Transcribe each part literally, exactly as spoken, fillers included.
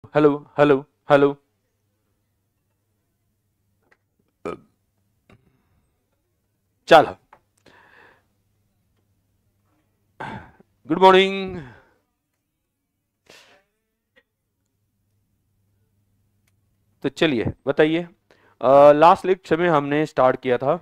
Hello hello hello. चलो, good morning. तो चलिए बताइए, लास्ट लेक्चर में हमने स्टार्ट किया था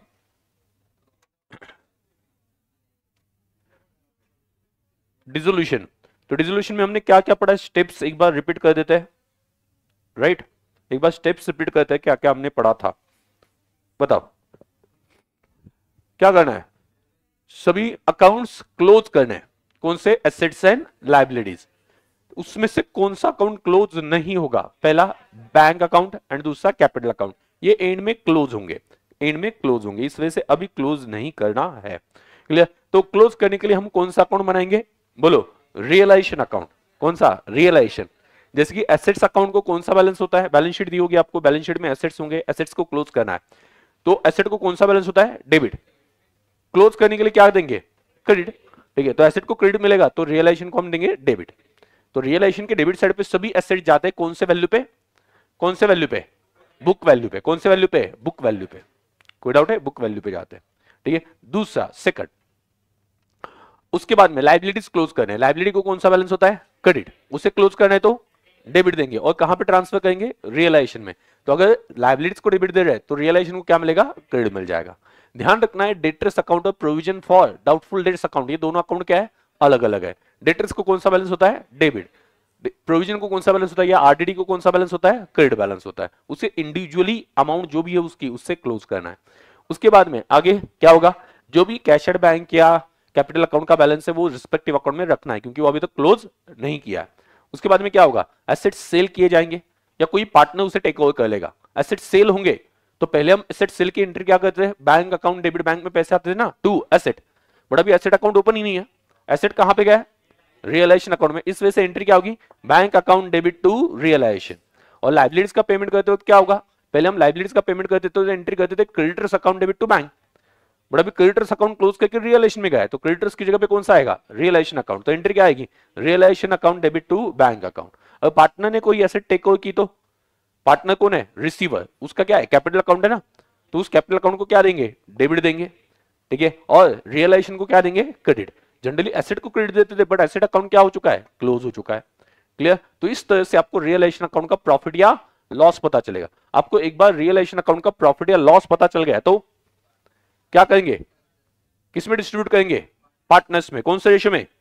डिसोल्यूशन। तो डिसोल्यूशन में हमने क्या क्या पढ़ा, स्टेप्स एक बार रिपीट कर देते हैं। राइट, एक बार स्टेप्स रिपीट करते हैं, क्या क्या हमने पढ़ा था। बताओ क्या करना है। सभी अकाउंट्स क्लोज करने हैं। कौन से, एसेट्स एंड लाइबिलिटीज। उसमें से कौन सा अकाउंट क्लोज नहीं होगा, पहला बैंक अकाउंट एंड दूसरा कैपिटल अकाउंट। ये एंड में क्लोज होंगे, एंड में क्लोज होंगे, इस वजह से अभी क्लोज नहीं करना है। क्लियर। तो क्लोज करने के लिए हम कौन सा अकाउंट बनाएंगे, बोलो, रियलाइजेशन अकाउंट। कौन सा, रियलाइजेशन। जैसे कि एसेट्स अकाउंट को कौन सा बैलेंस होता है, बैलेंस शीट दी होगी आपको, बैलेंस शीट में एसेट्स होंगे, एसेट्स को क्लोज करना है। तो एसेट को कौन सा बैलेंस होता है, डेबिट। क्लोज करने के लिए क्या देंगे, क्रेडिट। ठीक है, तो एसेट को क्रेडिट मिलेगा तो रियलाइजेशन को हम देंगे डेबिट। तो रियलाइजेशन के डेबिट साइड पे सभी एसेट जाते हैं कौन से वैल्यू पे, कौन से वैल्यू पे, बुक वैल्यू पे। कौन से वैल्यू पे, बुक वैल्यू पे। कोई डाउट है, बुक वैल्यू पे जाते हैं। ठीक है, दूसरा सेकंड। उसके बाद में लाइबिलिटीज क्लोज करने हैं। लाइबिलिटी को कौन सा बैलेंस होता है, क्रेडिट। उसे क्लोज करना है तो डेबिट देंगे, और कहां पे ट्रांसफर करेंगे, रियलाइजेशन में। तो अगर लाइबिलिटीज को डेबिट दे रहे हैं तो रियलाइजेशन को क्या मिलेगा, क्रेडिट मिल जाएगा। ध्यान रखना है, डेटर्स अकाउंट और provision for doubtful debts account, ये दोनों अकाउंट क्या है, अलग अलग है। डेटर्स को कौन सा बैलेंस होता है, डेबिट। प्रोविजन को कौन सा बैलेंस होता है, या आरडीडी को कौन सा बैलेंस होता है, क्रेडिट बैलेंस होता है। उसे इंडिविजुअली अमाउंट जो भी है उसकी, उससे क्लोज करना है। उसके बाद में आगे क्या होगा, जो भी कैश एट बैंक या कैपिटल अकाउंट का बैलेंस है वो रिस्पेक्टिव अकाउंट में रखना है, क्योंकि वो अभी तक क्लोज नहीं किया है। उसके बाद में क्या होगा, एसेट सेल किए जाएंगे या कोई पार्टनर उसे टेक ओवर कर लेगा। एसेट सेल होंगे तो पहले हम एसेट सेल की एंट्री क्या करते हैं, बैंक अकाउंट डेबिट, बैंक में पैसे आते थे ना, टू एसेट। बट अभी एसेट अकाउंट ओपन ही नहीं है, एसेट कहां पे गया है, रियलाइजेशन अकाउंट में। इस वजह से एंट्री क्या होगी, bank account debit to realisation. और लाइबिलिटीज का पेमेंट करते हो तो क्या होगा, पहले हम लाइबिलिटीज का पेमेंट करते थे तो एंट्री करते थे creditors account debit to bank. But अभी क्रेडिटर्स अकाउंट क्लोज करके रियलाइजेशन में गया है, तो क्रेडिटर्स की जगह पे कौन सा आएगा, रियलाइजेशन अकाउंट। तो एंट्री क्या आएगी, realisation account debit to bank account. अब पार्टनर ने कोई एसेट टेक ओवर की तो पार्टनर कौन है, रिसीवर, उसका क्या है, कैपिटल अकाउंट है ना। तो उस कैपिटल अकाउंट को क्या देंगे, डेबिट देंगे। ठीक है, और रियलाइजेशन को क्या देंगे, क्रेडिट। जनरली एसेट को क्रेडिट देते थे, बट एसेट अकाउंट क्या हो चुका है, क्लोज हो चुका है। क्लियर। तो इस तरह से आपको रियलाइजेशन अकाउंट का प्रॉफिट या लॉस पता चलेगा। आपको एक बार रियलाइजेशन अकाउंट का प्रॉफिट या लॉस पता चल गया तो क्या करेंगे, किसमें डिस्ट्रीब्यूट करेंगे, पार्टनर्स में। कौन से रेशियो में,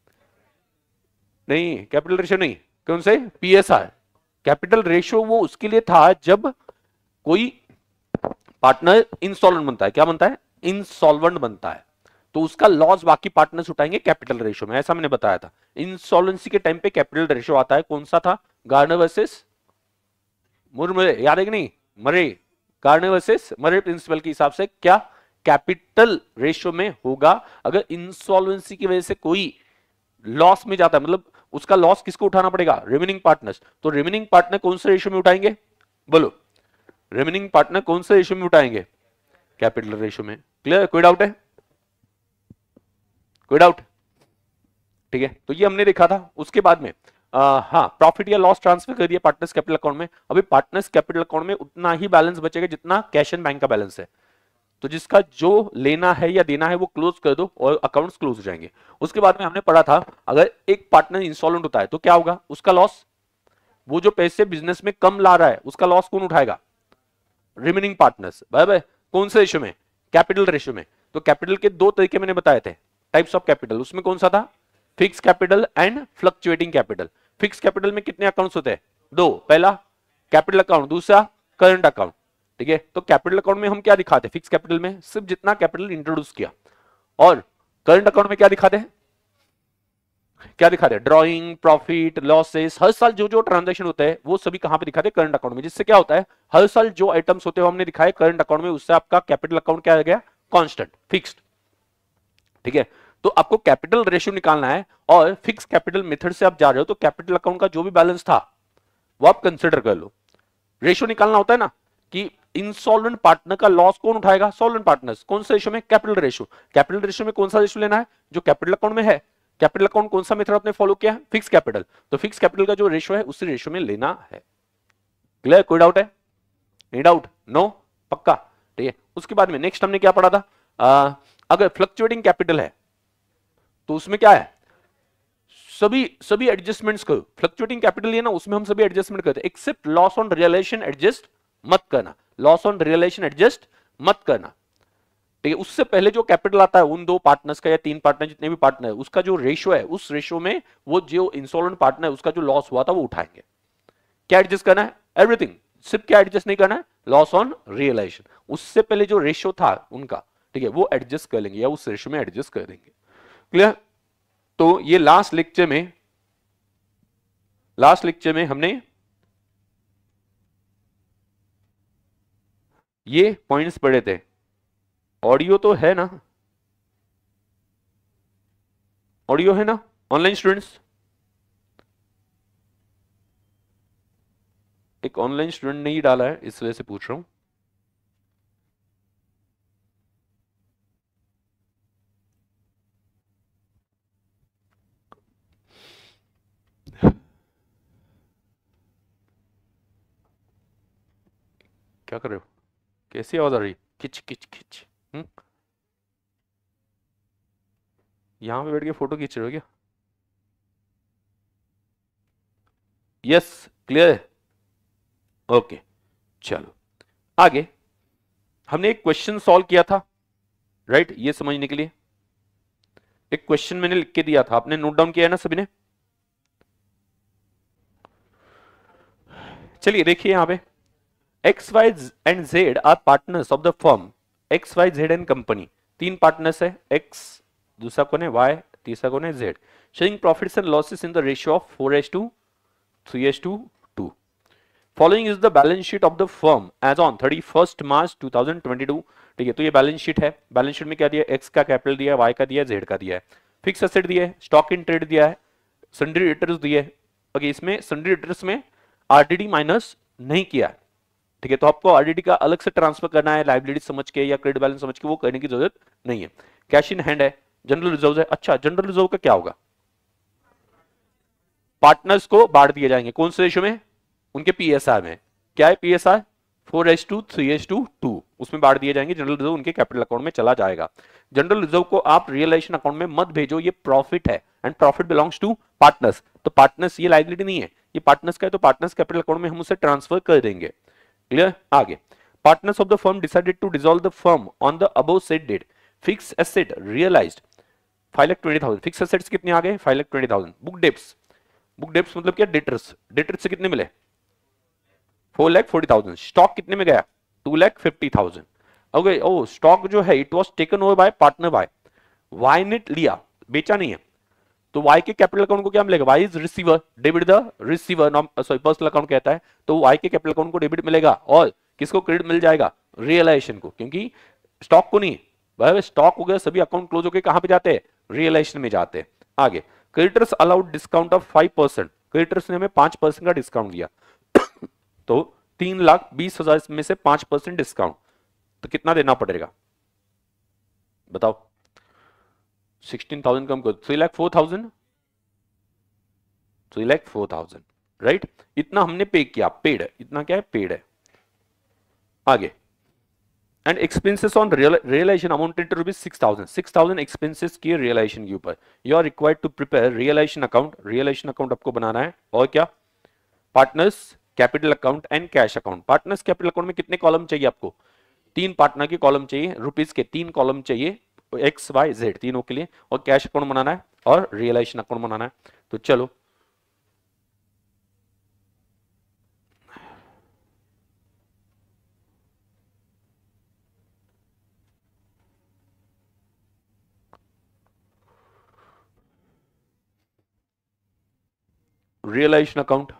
नहीं कैपिटल रेशियो नहीं, कौन से, पीएसआर। कैपिटल रेशियो वो उसके लिए था जब कोई पार्टनर इंसॉल्वेंट बनता है, क्या बनता है, इंसॉल्वेंट बनता है, तो उसका लॉस बाकी पार्टनर्स उठाएंगे कैपिटल रेशियो में, ऐसा मैंने बताया था। इंसॉल्वेंसी के टाइम पे कैपिटल रेशियो आता है, कौन सा था, गार्नर वर्सेस मुरमरे, याद है कि नहीं, मरे। गार्नर वर्सेस मरे प्रिंसिपल के हिसाब से क्या कैपिटल रेशियो में होगा, अगर इंसॉल्वेंसी की वजह से कोई लॉस में जाता है, मतलब उसका लॉस किसको उठाना पड़ेगा, रिमेनिंग पार्टनर्स। तो रिमेनिंग पार्टनर कौन से रेशियो में उठाएंगे, बोलो, रिमेनिंग पार्टनर कौन से रेशियो में उठाएंगे, कैपिटल रेशियो में। क्लियर, कोई डाउट है, कोई डाउट। ठीक है, तो ये हमने देखा था। उसके बाद में आ, हाँ, प्रॉफिट या लॉस ट्रांसफर कर दिया पार्टनर्स कैपिटल अकाउंट में। अभी पार्टनर्स कैपिटल अकाउंट में उतना ही बैलेंस बचेगा जितना कैश एंड बैंक का बैलेंस है। तो जिसका जो लेना है या देना है वो क्लोज कर दो और अकाउंट्स क्लोज हो जाएंगे। उसके बाद में हमने पढ़ा था, अगर एक पार्टनर इंसॉल्वेंट होता है तो क्या होगा, उसका लॉस, वो जो पैसे बिजनेस में कम ला रहा है उसका लॉस कौन उठाएगा, रिमेनिंग पार्टनर्स। बराबर, कौन से रेशियो में, कैपिटल रेशियो में। तो कैपिटल के दो तरीके मैंने बताए थे, टाइप्स ऑफ कैपिटल। उसमें कौन सा था, fix capital and fluctuating capital. Fix capital में कितने अकाउंट्स होते हैं, दो, पहला कैपिटल अकाउंट, दूसरा करंट अकाउंट। ठीक है, तो कैपिटल अकाउंट में हम क्या दिखाते हैं, फिक्स कैपिटल में सिर्फ जितना कैपिटल इंट्रोड्यूस किया, और करंट अकाउंट में क्या दिखाते हैं, क्या दिखाते हैं, ड्रॉइंग, प्रॉफिट, लॉसेस। हर साल जो जो ट्रांजैक्शन होता है वो सभी कहां पे दिखाते हैं, करंट अकाउंट में। जिससे क्या होता है, हर साल जो आइटम्स होते हैं हमने दिखाए करंट अकाउंट में, उससे आपका कैपिटल अकाउंट क्या आ गया, कांस्टेंट, फिक्स्ड। ठीक है, तो आपको कैपिटल रेशियो निकालना है, और फिक्स कैपिटल मेथड से आप जा रहे हो तो कैपिटल अकाउंट का जो भी बैलेंस था वो आप कंसिडर कर लो। रेशियो निकालना होता है ना, कि इंसॉल्वेंट पार्टनर का लॉस कौन उठाएगा, सॉल्वेंट पार्टनर्स। कौन से रेशियो में, कैपिटल रेशियो। कैपिटल रेशियो में कौन सा रेशियो लेना है, जो कैपिटल अकाउंट में है। कैपिटल अकाउंट कौन सा मेथड आपने फॉलो किया है? Fix capital. तो फिक्स कैपिटल का जो रेशियो है उसी रेशियो में लेना है। क्लियर? कोई डाउट है? नहीं डाउट? नो? पक्का? ठीक है। उसके बाद में नेक्स्ट हमने क्या पढ़ा था? आ, अगर फ्लक्चुएटिंग कैपिटल है तो उसमें क्या है, सभी सभी एडजस्टमेंट्स करो। फ्लक्चुएटिंग कैपिटल है ना, उसमें हम सभी एडजस्टमेंट करते हैं except loss on realisation adjust मत करना। लॉस ऑन रियलाइजेशन एडजस्ट मत करना। ठीक है। उससे पहले जो कैपिटल आता है उन दो पार्टनर्स का या तीन पार्टनर जितने भी पार्टनर है उसका जो रेशियो है, उस रेशियो में वो जो इंसॉल्वेंट पार्टनर है उसका जो लॉस हुआ था वो उठाएंगे। क्या एडजस्ट करना है? एवरीथिंग। सिर्फ क्या एडजस्ट नहीं करना है? Loss on realisation. उससे पहले जो रेशियो था उनका, ठीक है, वो एडजस्ट कर लेंगे या उस रेशियो में एडजस्ट कर देंगे। क्लियर? तो ये लास्ट लेक्चर में लास्ट लेक्चर में हमने ये पॉइंट्स पढ़े थे। ऑडियो तो है ना? ऑडियो है ना ऑनलाइन स्टूडेंट्स? एक ऑनलाइन स्टूडेंट ने ही डाला है, इस वजह से पूछ रहा हूं। क्या कर रहे हो? कैसी आवाज आ रही? किच किच किच। हम्म यहां पे बैठ के फोटो खींच रहे हो क्या? यस, क्लियर है? ओके, चलो आगे। हमने एक क्वेश्चन सॉल्व किया था, राइट? ये समझने के लिए एक क्वेश्चन मैंने लिख के दिया था, आपने नोट डाउन किया है ना सभी ने? चलिए देखिए यहां पे, X Y and Z are partners of the firm X Y Z and company. तीन पार्टनर्स है, एक्स, दूसरा कौन है वाई, तीसरा कौन है Z. Sharing profits and losses in the ratio of four is to three is to two. Following is the balance sheet of the firm as on thirty first March two thousand twenty two. ठीक है, तो ये balance sheet है। Balance sheet में क्या दिया? X का capital दिया है, वाई का दिया है, जेड का दिया है। फिक्स एसेट दिया है, स्टॉक इन ट्रेड दिया है, सन्ड्री रिटर्न्स दिए है। ओके, इसमें सन्ड्री रिटर्न्स में आरडीडी माइनस नहीं किया है। ठीक है, तो आपको आरडीडी का अलग से ट्रांसफर करना है लाइबिलिटी समझ के या क्रेडिट बैलेंस समझ के, वो करने की जरूरत नहीं है। कैश इन हैंड है, जनरल रिजर्व है। अच्छा, जनरल रिजर्व का क्या होगा? पार्टनर्स को बांट दिए जाएंगे कौन से रेशियो में? उनके पीएसआर में। क्या है PSR? Four is to three is to two, उसमें बांट दिए जाएंगे। जनरल रिजर्व उनके कैपिटल अकाउंट में चला जाएगा। जनरल रिजर्व को आप रियलाइजेशन अकाउंट में मत भेजो, ये प्रॉफिट है and profit belongs to partners. तो पार्टनर्स ये लाइबिलिटी नहीं है, ये पार्टनर्स का है, तो पार्टनर्स कैपिटल अकाउंट में हम उसे ट्रांसफर कर देंगे। क्लियर? आगे, partners of the firm decided to dissolve the firm on the above said date. Fix asset realised five lakh twenty thousand. Fix assets कितने आ गए? Five lakh twenty thousand. Book debts, book debts मतलब क्या? Debtors. Debtors से कितने मिले? Four lakh forty thousand. Stock कितने में गया? Two lakh fifty thousand. Okay, oh stock जो है it was taken over by partner Y. Y ने लिया, बेचा नहीं है, तो वाई के कैपिटल अकाउंट को क्या मिलेगा? Y is receiver, debit the receiver, sorry personal account कहता है, तो वाई के कैपिटल अकाउंट को डेबिट मिलेगा और किसको क्रेडिट मिल जाएगा? रियलाइजेशन को, क्योंकि स्टॉक को नहीं। भाई स्टॉक हो गया, सभी अकाउंट क्लोज होकर कहां पे जाते हैं? रियलाइजेशन में जाते हैं। आगे, creditors allowed discount of five percent. Creditors ने हमें पांच परसेंट का डिस्काउंट दिया तो तीन लाख बीस हजार में से पांच परसेंट डिस्काउंट, तो कितना देना पड़ेगा बताओ? सिक्सटीन थाउजेंड कम करो, three lakh four thousand, three lakh four thousand, right? इतना हमने पे किया, पेड, इतना क्या है? पेड है। आगे, and expenses on realisation amounted to rupees six thousand. Six thousand expenses किए रियलाइजेशन के ऊपर। You are required to prepare realisation account. Realisation account आपको बनाना है, और क्या? Partners capital account and cash account. Partners capital account में कितने कॉलम चाहिए आपको? तीन पार्टनर के कॉलम चाहिए, रुपीज के तीन कॉलम चाहिए, एक्स वाई जेड तीनों के लिए, और कैश अकाउंट बनाना है और रियलाइजेशन अकाउंट बनाना है। तो चलो realisation account,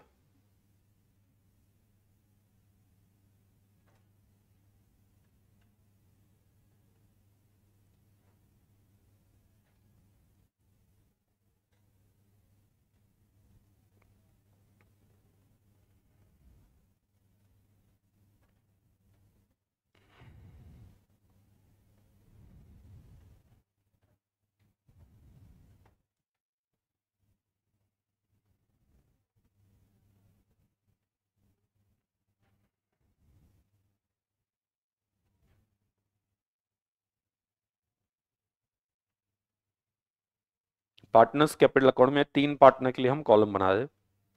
partners capital account में तीन पार्टनर के लिए हम कॉलम बना दे।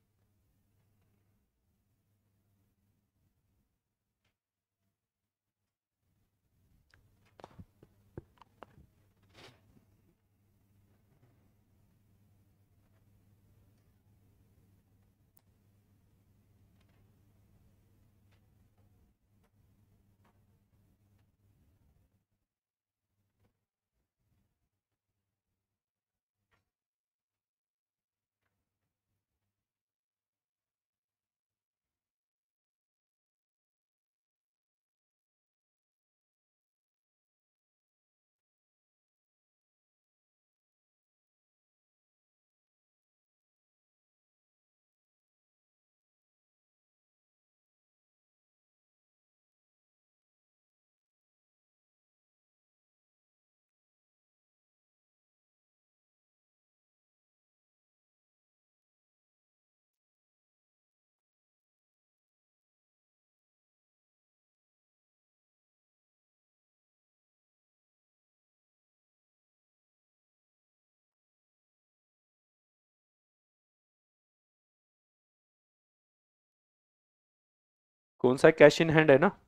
कौन सा कैश इन हैंड है ना?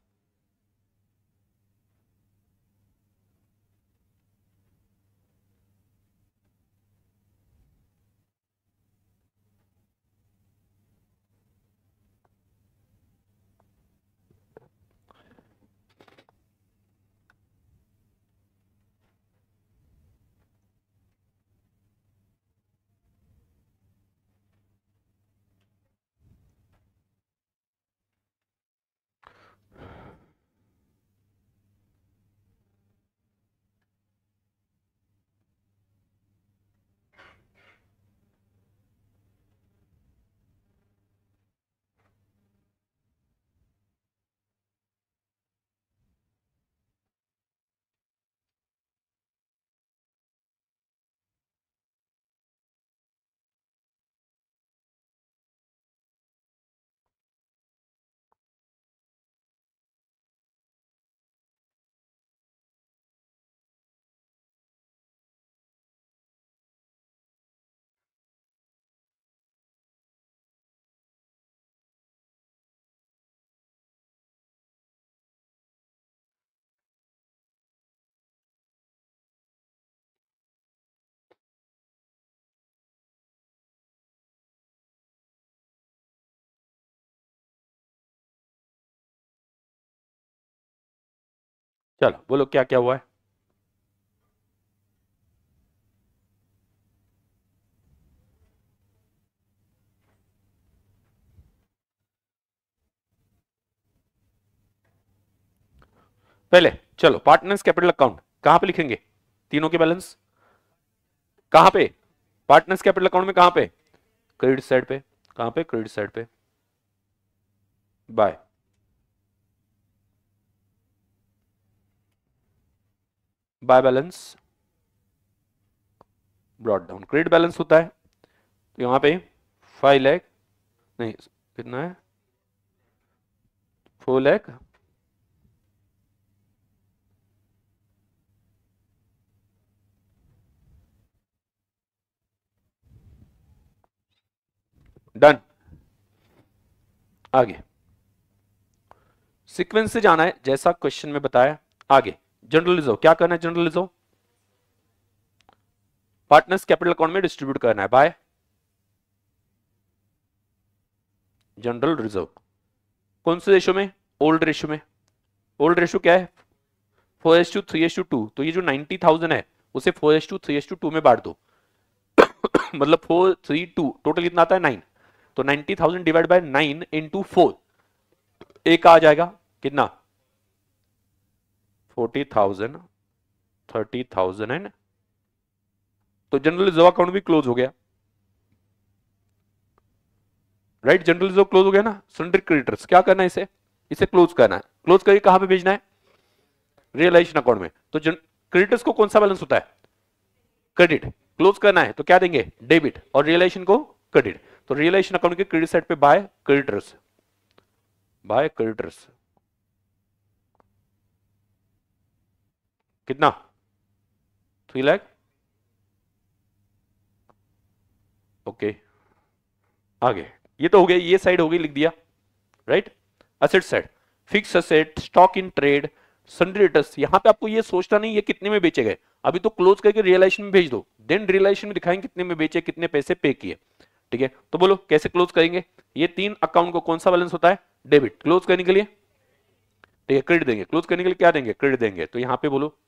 चलो बोलो क्या क्या हुआ है। पहले चलो पार्टनर्स कैपिटल अकाउंट कहां पे लिखेंगे? तीनों के बैलेंस कहां पे? पार्टनर्स कैपिटल अकाउंट में कहां पे? क्रेडिट साइड पे। कहां पे? क्रेडिट साइड पे। By. By balance brought down. Credit balance होता है तो यहां पे फाइव लैख नहीं, कितना है? फोर लैख। डन। आगे सीक्वेंस से जाना है जैसा क्वेश्चन में बताया। आगे जनरल रिजर्व क्या करना है? General reserve partners capital account में डिस्ट्रीब्यूट करना है बाय जनरल रिजर्व। कौन से रेशो में? ओल्ड रेशो में। ओल्ड रेशो क्या है? Four is to three is to two. तो ये जो नाइनटी थाउजेंड है उसे four is to three is to two में बांट दो। मतलब फोर थ्री टू टोटल कितना आता है? नाइन। तो ninety thousand divide by nine into four एक आ जाएगा कितना? Forty thousand, thirty thousand. And तो जनरल रिजर्व अकाउंट भी क्लोज हो गया। राइट, जनरल रिजर्व क्लोज हो गया ना। सन्ड्री क्रेडिटर्स क्या करना है? इसे इसे क्लोज करना है। क्लोज करके कहां पे भेजना है? रियलाइजेशन अकाउंट में। तो क्रेडिटर्स को कौन सा बैलेंस होता है? क्रेडिट। क्लोज करना है तो क्या देंगे? डेबिट। और रियलाइजेशन को क्रेडिट। तो रियलाइजेशन अकाउंट के क्रेडिट साइड पे बाय क्रेडिटर्स। बाय क्रेडिटर्स कितना? थ्री लैख। ओके आगे, ये तो हो गया, ये साइड हो गई, लिख दिया, right. Asset side, fix asset, stock in trade, sundry debtors. यहां पे आपको ये सोचना नहीं ये कितने में बेचे गए, अभी तो क्लोज करके रियलाइजेशन में भेज दो, देन रियलाइजेशन में दिखाएंगे कितने में बेचे, कितने पैसे पे किए, ठीक है। तो बोलो कैसे क्लोज करेंगे, ये तीन अकाउंट को कौन सा बैलेंस होता है, डेबिट। क्लोज करने के लिए, ठीक है, क्रेडिट देंगे, क्लोज करने के लिए क्या देंगे, क्रेडिट देंगे। तो यहां पे बोलो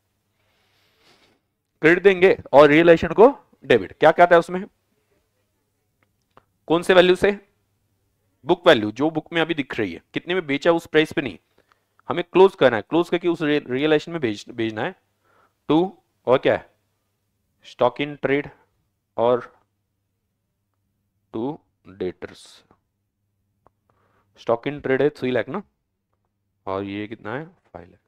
क्रेडिट देंगे और रियलाइजेशन को डेबिट। क्या क्या था उसमें, कौन से वैल्यू से, बुक वैल्यू, जो बुक में अभी दिख रही है, कितने में बेचा उस प्राइस पे नहीं, हमें क्लोज करना है, क्लोज करके उस रियलाइजेशन में भेज भेजना है। टू, और क्या है, स्टॉक इन ट्रेड और to debtors. Stock in trade है थ्री लाख ना, और ये कितना है, फाइव लाख।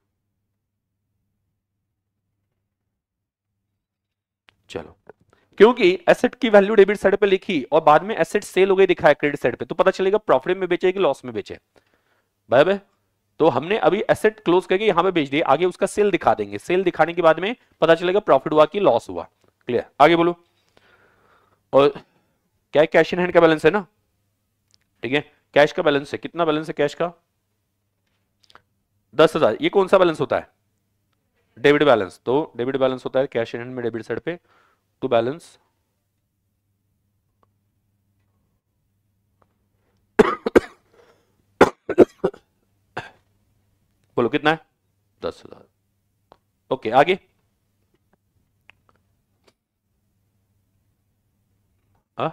चलो, क्योंकि एसेट की वैल्यू डेबिट साइड पे लिखी और बाद में एसेट सेल हो गई दिखाया क्रेडिट साइड पे, तो पता चलेगा प्रॉफिट में बेचे कि लॉस में बेचे, बराबर। तो हमने अभी एसेट क्लोज करके यहां पे बेच दिए, आगे उसका सेल दिखा देंगे, सेल दिखाने के बाद में पता चलेगा प्रॉफिट हुआ कि लॉस हुआ। क्लियर, आगे बोलो। और क्या है, कैश इन हैंड का बैलेंस है ना, ठीक है, कैश का बैलेंस है, कितना बैलेंस है कैश का, दस हजार। ये कौन सा बैलेंस होता है, डेबिट बैलेंस। तो डेबिट बैलेंस होता है कैश इन हैंड में डेबिट साइड पे, टू बैलेंस बोलो कितना है, दस हजार। ओके आगे, आ?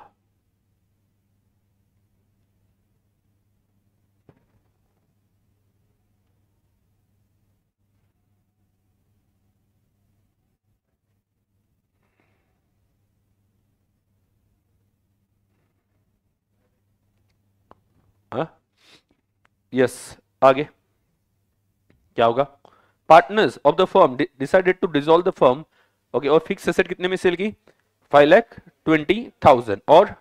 यस, आगे क्या होगा, partners of the firm decided to dissolve the firm, okay. और फिक्स एसेट कितने में सेल की, फाइव लाख ट्वेंटी थाउजेंड, और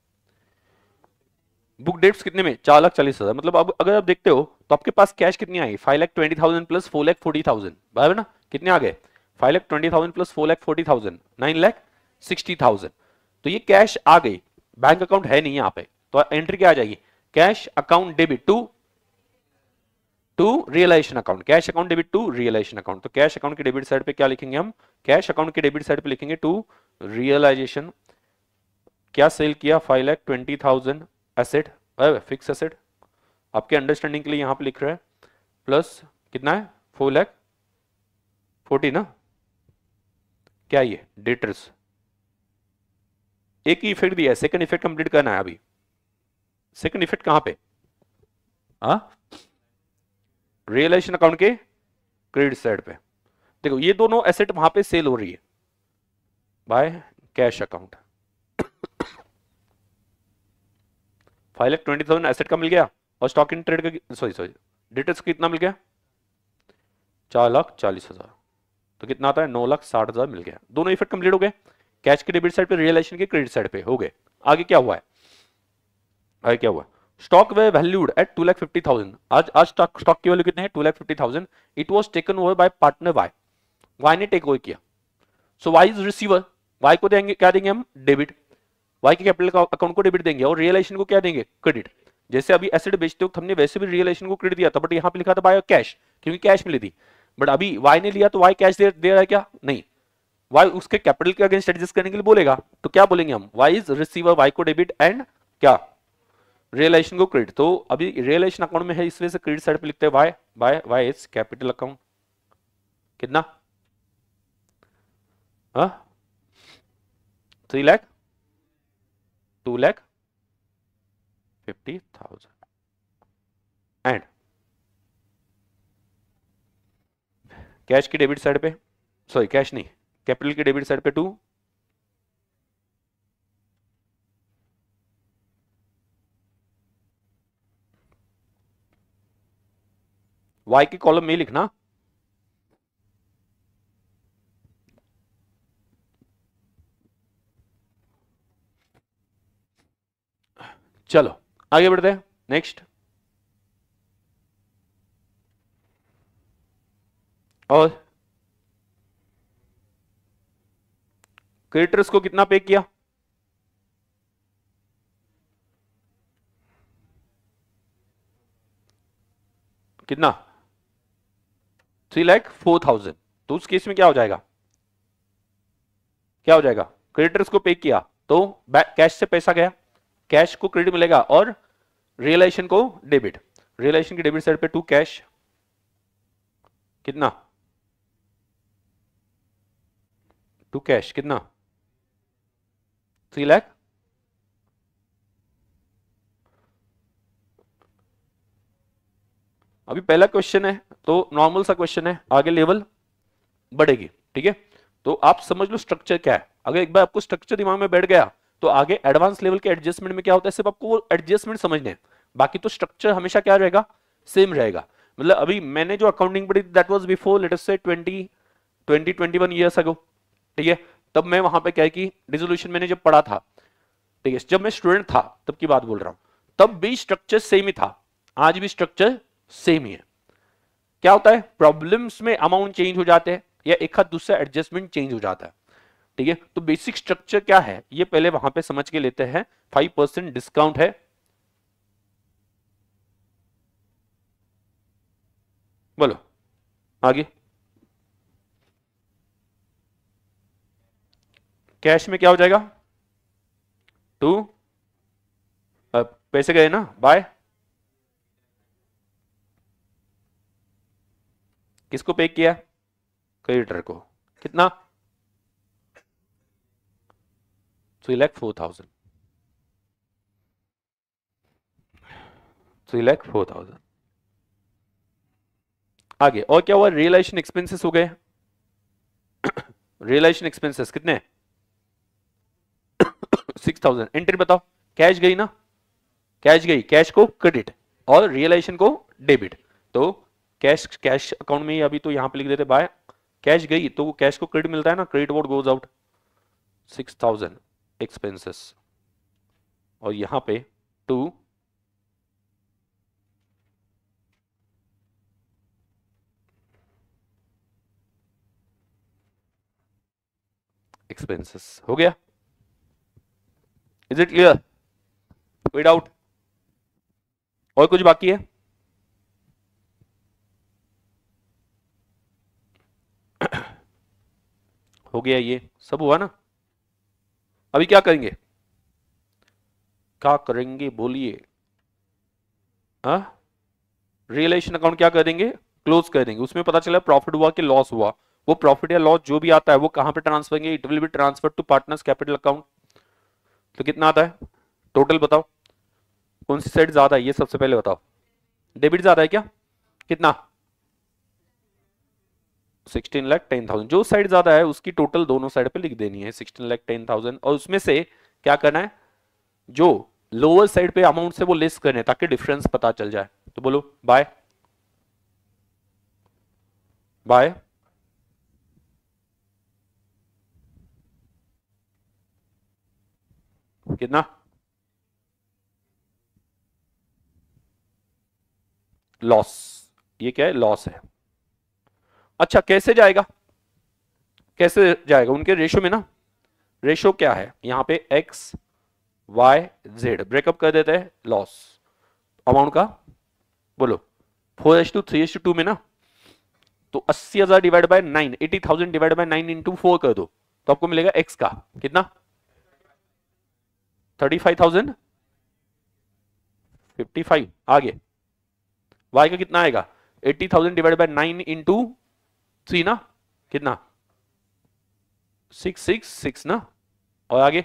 बुक डेट्स कितने में, चार लाख चालीस हजार। मतलब अब अगर आप देखते हो तो आपके पास कैश कितनी आई, five lakh twenty thousand plus four lakh forty thousand, बराबर ना, कितने आ गए, five lakh twenty thousand plus four lakh forty thousand, nine lakh sixty thousand. तो ये कैश आ गई, बैंक अकाउंट है नहीं यहाँ पे, तो एंट्री क्या आ जाएगी, cash account debit to to realisation account, cash account debit to realisation account. तो कैश अकाउंट के डेबिट साइड पे क्या लिखेंगे हम, कैश अकाउंट के डेबिट साइड पे लिखेंगे टू रियलाइजेशन। क्या सेल किया, five lakh twenty thousand asset, fix asset, आपके अंडरस्टैंडिंग के लिए यहां पे लिख रहा है, प्लस कितना है, फोर लाख फोर्टी ना, क्या ये डेटर्स, एक ही इफेक्ट दिया है, सेकंड इफेक्ट कंप्लीट करना है अभी। सेकंड इफेक्ट कहां पे, हाँ, रियलाइजेशन अकाउंट के क्रेडिट साइड पे। देखो ये दोनों एसेट वहां पे सेल हो रही है by cash account, five lakh twenty thousand asset का मिल गया, और स्टॉक इन ट्रेड का, सॉरी सॉरी डेटर्स कितना मिल गया, चार लाख चालीस हजार। तो कितना आता है, नौ लाख साठ हजार मिल गया। दोनों इफेक्ट कंप्लीट हो गए, कैश के डेबिट साइड पे, रियलाइजेशन के क्रेडिट साइड पे हो गए। आगे क्या हुआ है, आगे क्या हुआ, stock were valued at two lakh fifty thousand. आज आज स्टॉक स्टॉक की वैल्यू कितने हैं, two lakh fifty thousand. It was taken over by partner Y, Y ने टेक ओवर किया, so Y is receiver, Y को देंगे, क्या देंगे हम, डेबिट, वाई के कैपिटल अकाउंट को डेबिट देंगे, और रियलाइजेशन को क्या देंगे, क्रेडिट। जैसे अभी एसेट बेचते वक्त हमने वैसे भी रियलाइजेशन को क्रेडिट दिया था, बट यहाँ पे लिखा था बाय कैश, क्योंकि कैश मिली थी। बट अभी वाई ने लिया तो वाई कैश दे, दे रहा है क्या, नहीं, वाई उसके कैपिटल के अगेंस्ट एडजस्ट करने के लिए बोलेगा, तो क्या बोलेंगे हम, वाई इज रिसीवर, वाई को डेबिट एंड क्या, रियलाइजेशन को क्रेडिट। तो अभी रियलाइजेशन अकाउंट में है, इस वजह से क्रेडिट साइड पे लिखते हैं Y, by Y is capital account, कितना, हाँ, three lakh two lakh fifty thousand and cash की डेबिट साइड पे, सॉरी कैश नहीं, कैपिटल की डेबिट साइड पे टू वाई की कॉलम में लिखना, चलो आगे बढ़ते हैं नेक्स्ट। और क्रेडिटर्स को कितना पे किया, कितना, थ्री लैख फोर थाउजेंड। तो उस केस में क्या हो जाएगा, क्या हो जाएगा, क्रेडिटर्स को पे किया तो कैश से पैसा गया, कैश को क्रेडिट मिलेगा, और रियलाइजेशन को डेबिट, रियलाइजेशन की डेबिट साइड पे टू कैश, कितना, टू कैश कितना, थ्री लैख। अभी पहला क्वेश्चन है तो नॉर्मल सा क्वेश्चन है, आगे लेवल बढ़ेगी, ठीक है। तो आप समझ लो स्ट्रक्चर क्या है, अगर एक बार आपको स्ट्रक्चर दिमाग में बैठ गया तो आगे एडवांस लेवल के एडजस्टमेंट में क्या होता है, सिर्फ आपको वो एडजस्टमेंट समझने हैं, बाकी तो स्ट्रक्चर हमेशा क्या रहेगा, सेम रहेगा। मतलब अभी मैंने जो अकाउंटिंग पढ़ी that was before let us say twenty twenty twenty one years ago, ठीक है। तब मैं वहां पे क्या है कि डिसोल्यूशन मैंने जब पढ़ा था, ठीक है, जब मैं स्टूडेंट था तब की बात बोल रहा हूं, तब भी स्ट्रक्चर सेम ही था, आज भी स्ट्रक्चर सेम ही है। क्या होता है, प्रॉब्लम्स में अमाउंट चेंज हो जाते हैं या एक हाथ दूसरा एडजस्टमेंट चेंज हो जाता है, ठीक है। तो बेसिक स्ट्रक्चर क्या है ये पहले वहां पे समझ के लेते हैं। फाइव परसेंट डिस्काउंट है, बोलो आगे। कैश में क्या हो जाएगा, टू, पैसे गए ना, बाय, किसको पे किया, क्रेडिटर को, कितना, three lakh four thousand, three lakh four thousand. आगे और क्या हुआ, रियलाइजेशन एक्सपेंसेस हो गए, रियलाइजेशन एक्सपेंसेस कितने, सिक्स थाउजेंड। एंट्री बताओ, कैश गई ना, कैश गई, कैश को क्रेडिट और रियलाइजेशन को डेबिट। तो कैश कैश अकाउंट में ही अभी तो यहां पे लिख देते बाय, कैश गई तो कैश को क्रेडिट मिलता है ना, credit what goes out, six thousand expenses, और यहां पे टू एक्सपेंसेस। हो गया, इज इट क्लियर, कोई डाउट, और कुछ बाकी है, हो गया, ये सब हुआ ना। अभी क्या करेंगे, क्या करेंगे बोलिए, हाँ, रियलाइजेशन अकाउंट क्या कर देंगे, क्लोज कर देंगे, उसमें पता चला प्रॉफिट हुआ कि लॉस हुआ, वो प्रॉफिट या लॉस जो भी आता है वो कहां पे ट्रांसफर करेंगे, it will be transfer to partners capital account. तो कितना आता है टोटल, बताओ कौन सी साइड ज्यादा है, ये सबसे पहले बताओ, डेबिट ज्यादा है क्या, कितना, सिक्सटीन लाख टेन थाउजेंड, जो साइड ज्यादा है उसकी टोटल दोनों साइड पे लिख देनी है सिक्सटीन लाख टेन थाउजेंड, और उसमें से क्या करना है, जो लोअर साइड पे अमाउंट से वो लिस्ट करने ताकि डिफरेंस पता चल जाए। तो बोलो बाय, बाय, कितना, लॉस, ये क्या है, लॉस है। अच्छा कैसे जाएगा, कैसे जाएगा, उनके रेशो में ना, रेशो क्या है यहां पे, एक्स वाई जेड, ब्रेकअप कर देते हैं लॉस अमाउंट का, बोलो four H two three H two में ना, तो अस्सी हजार divide by nine, eighty thousand divide by nine into four कर दो तो आपको मिलेगा एक्स का कितना, thirty five thousand fifty five. आगे वाई का कितना आएगा, eighty thousand divide by nine into three ना, कितना, सिक्स सिक्स सिक्स ना, और आगे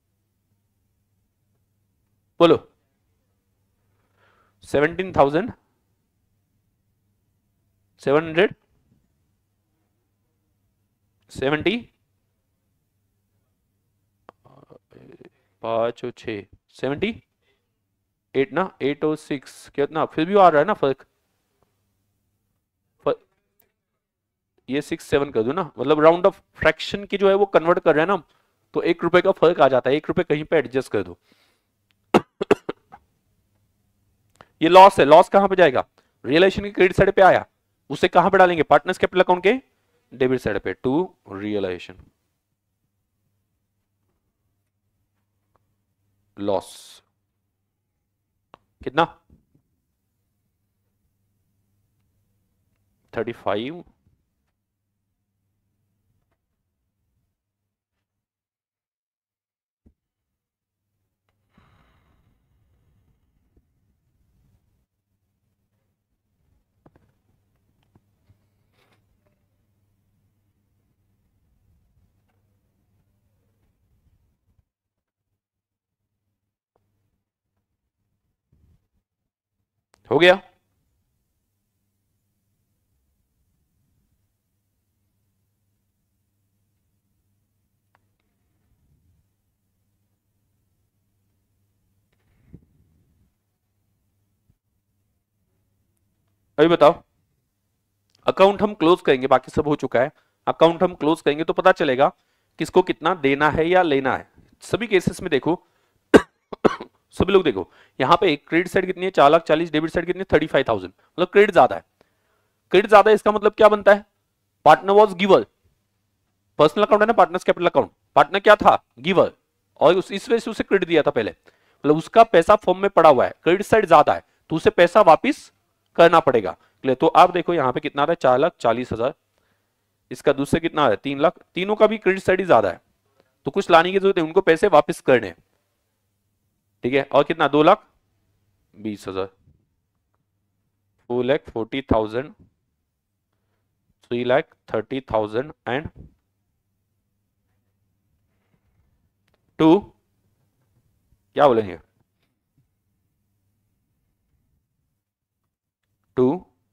बोलो, seventeen thousand seven hundred seventy, पांच और छ, सेवेंटी एट ना, एट और सिक्स कितना, फिर भी आ रहा है ना फर्क, फर, ये सिक्स सेवन कर दो ना, मतलब राउंड ऑफ फ्रैक्शन की जो है वो कन्वर्ट कर रहे हैं ना, तो एक रुपए का फर्क आ जाता है, एक रुपए कहीं पे एडजस्ट कर दो। ये लॉस है, लॉस कहां पे जाएगा, रियलाइजेशन की क्रेडिट साइड पे आया, उसे कहां पे डालेंगे, पार्टनर्स कैपिटल अकाउंट के डेबिट साइड पे, टू रियलाइजेशन, लॉस कितना, थर्टी फाइव हो गया। अभी बताओ, अकाउंट हम क्लोज करेंगे, बाकी सब हो चुका है। अकाउंट हम क्लोज करेंगे तो पता चलेगा किसको कितना देना है या लेना है। सभी केसेस में देखो सभी लोग देखो, यहाँ पे क्रेडिट साइड कितनी है, चार लाख चालीस, डेबिट साइड कितनी है, थर्टी फाइव थाउजेंड, मतलब क्रेडिट ज्यादा है। क्रेडिट ज्यादा है इसका मतलब क्या बनता है, partner was giver. Personal account है ना, पार्टनर्स कैपिटल अकाउंट, पार्टनर क्या था, गिवर, और उस इस वजह से उसे क्रेडिट दिया था पहले, मतलब उसका पैसा फॉर्म में पड़ा हुआ है, क्रेडिट साइड ज्यादा है तो उसे पैसा वापिस करना पड़ेगा। तो आप देखो यहाँ पे कितना आ रहा है, चार लाख चालीस हजार, इसका दूसरे कितना आ रहा है, तीन लाख, तीनों का भी क्रेडिट साइड ही ज्यादा है, तो कुछ लाने की जरूरत है, उनको पैसे वापस करने, ठीक है। और कितना, दो लाख बीस हजार, four lakh forty thousand, three lakh thirty thousand and two, क्या बोलेंगे, टू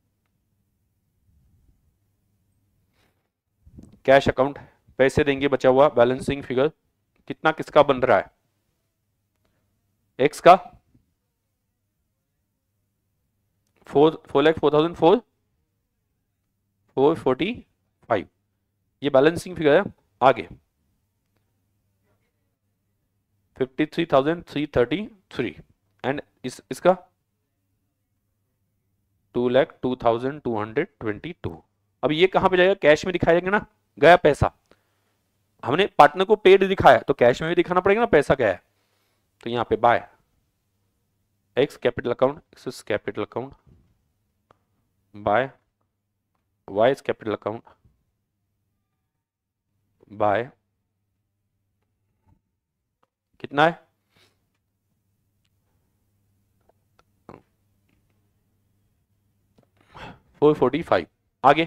कैश अकाउंट, पैसे देंगे बचा हुआ, बैलेंसिंग फिगर कितना किसका बन रहा है, एक्स का four four lakh four thousand four four forty five, ये बैलेंसिंग फिगर है। आगे fifty three thousand three thirty three and इस इसका two lakh two thousand two hundred twenty two. अब ये कहां पे जाएगा, कैश में दिखाएंगे ना, गया पैसा, हमने पार्टनर को पेड दिखाया तो कैश में भी दिखाना पड़ेगा ना पैसा क्या है, तो यहां पे by X capital account, X capital account by Y capital account by कितना है, फोर फोर्टी फाइव। आगे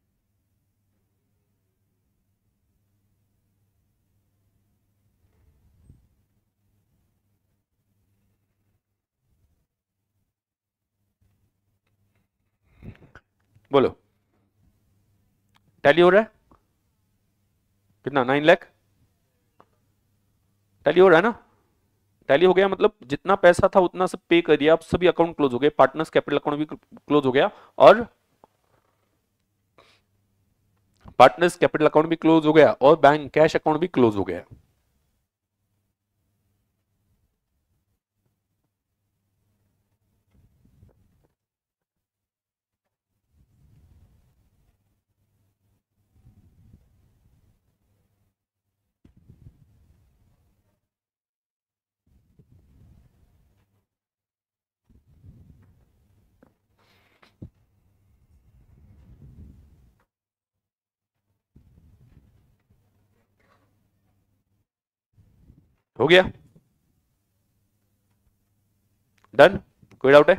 बोलो, टैली हो रहा है कितना, नाइन लाख टैली हो रहा है ना, टैली हो गया, मतलब जितना पैसा था उतना सब पे कर दिया, अब सभी अकाउंट क्लोज हो गए, पार्टनर्स कैपिटल अकाउंट भी क्लोज हो गया और पार्टनर्स कैपिटल अकाउंट भी क्लोज हो गया और बैंक कैश अकाउंट भी क्लोज हो गया। हो गया, डन, कोई डाउट है,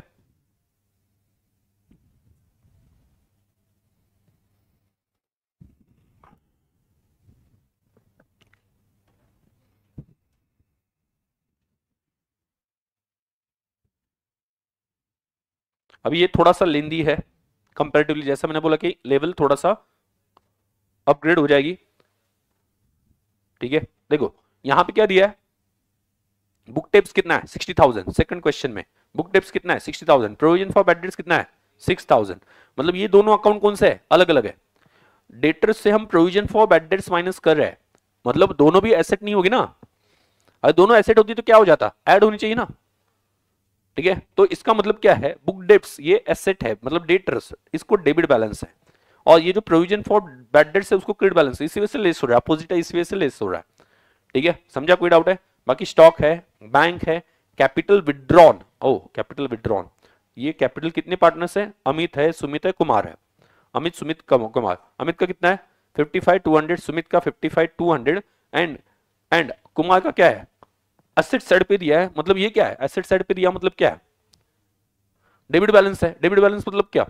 अभी ये थोड़ा सा लेंदी है कंपैरेटिवली, जैसा मैंने बोला कि लेवल थोड़ा सा अपग्रेड हो जाएगी, ठीक है। देखो यहां पे क्या दिया है, बुक टेप्स कितना है, सिक्सटी थाउजेंड, सेकंड क्वेश्चन में बुक टेप्स कितना है, sixty thousand, provision for bad debts कितना है, सिक्स थाउजेंड, मतलब ये दोनों अकाउंट कौन से है, अलग अलग है। डेटर्स से हम provision for bad debts minus कर रहे हैं, मतलब दोनों भी एसेट नहीं होगी ना, अगर दोनों एसेट होती तो क्या हो जाता, ऐड होनी चाहिए ना, ठीक है। तो इसका मतलब क्या है, बुक डेट्स ये एसेट है, मतलब डेटर्स, इसको डेबिट बैलेंस है, और ये जो प्रोविजन फॉर बैड डेट्स है उसको क्रेडिट बैलेंस है, इसी वजह से लेस हो रहा है, अपोजिट है इसी वजह से लेस हो रहा है, ठीक है। समझा, कोई डाउट है, बाकी स्टॉक है, बैंक है, capital withdrawn, oh capital withdrawn, ये कैपिटल कितने पार्टनर्स है, अमित है, सुमित है, कुमार है, अमित सुमित कुमार, अमित का कितना है fifty five two hundred, Sumit का fifty five two hundred and and Kumar का क्या है एसेट साइड पे दिया है, मतलब ये क्या है एसेट साइड पे दिया मतलब क्या है डेबिट बैलेंस है। डेबिट बैलेंस मतलब क्या,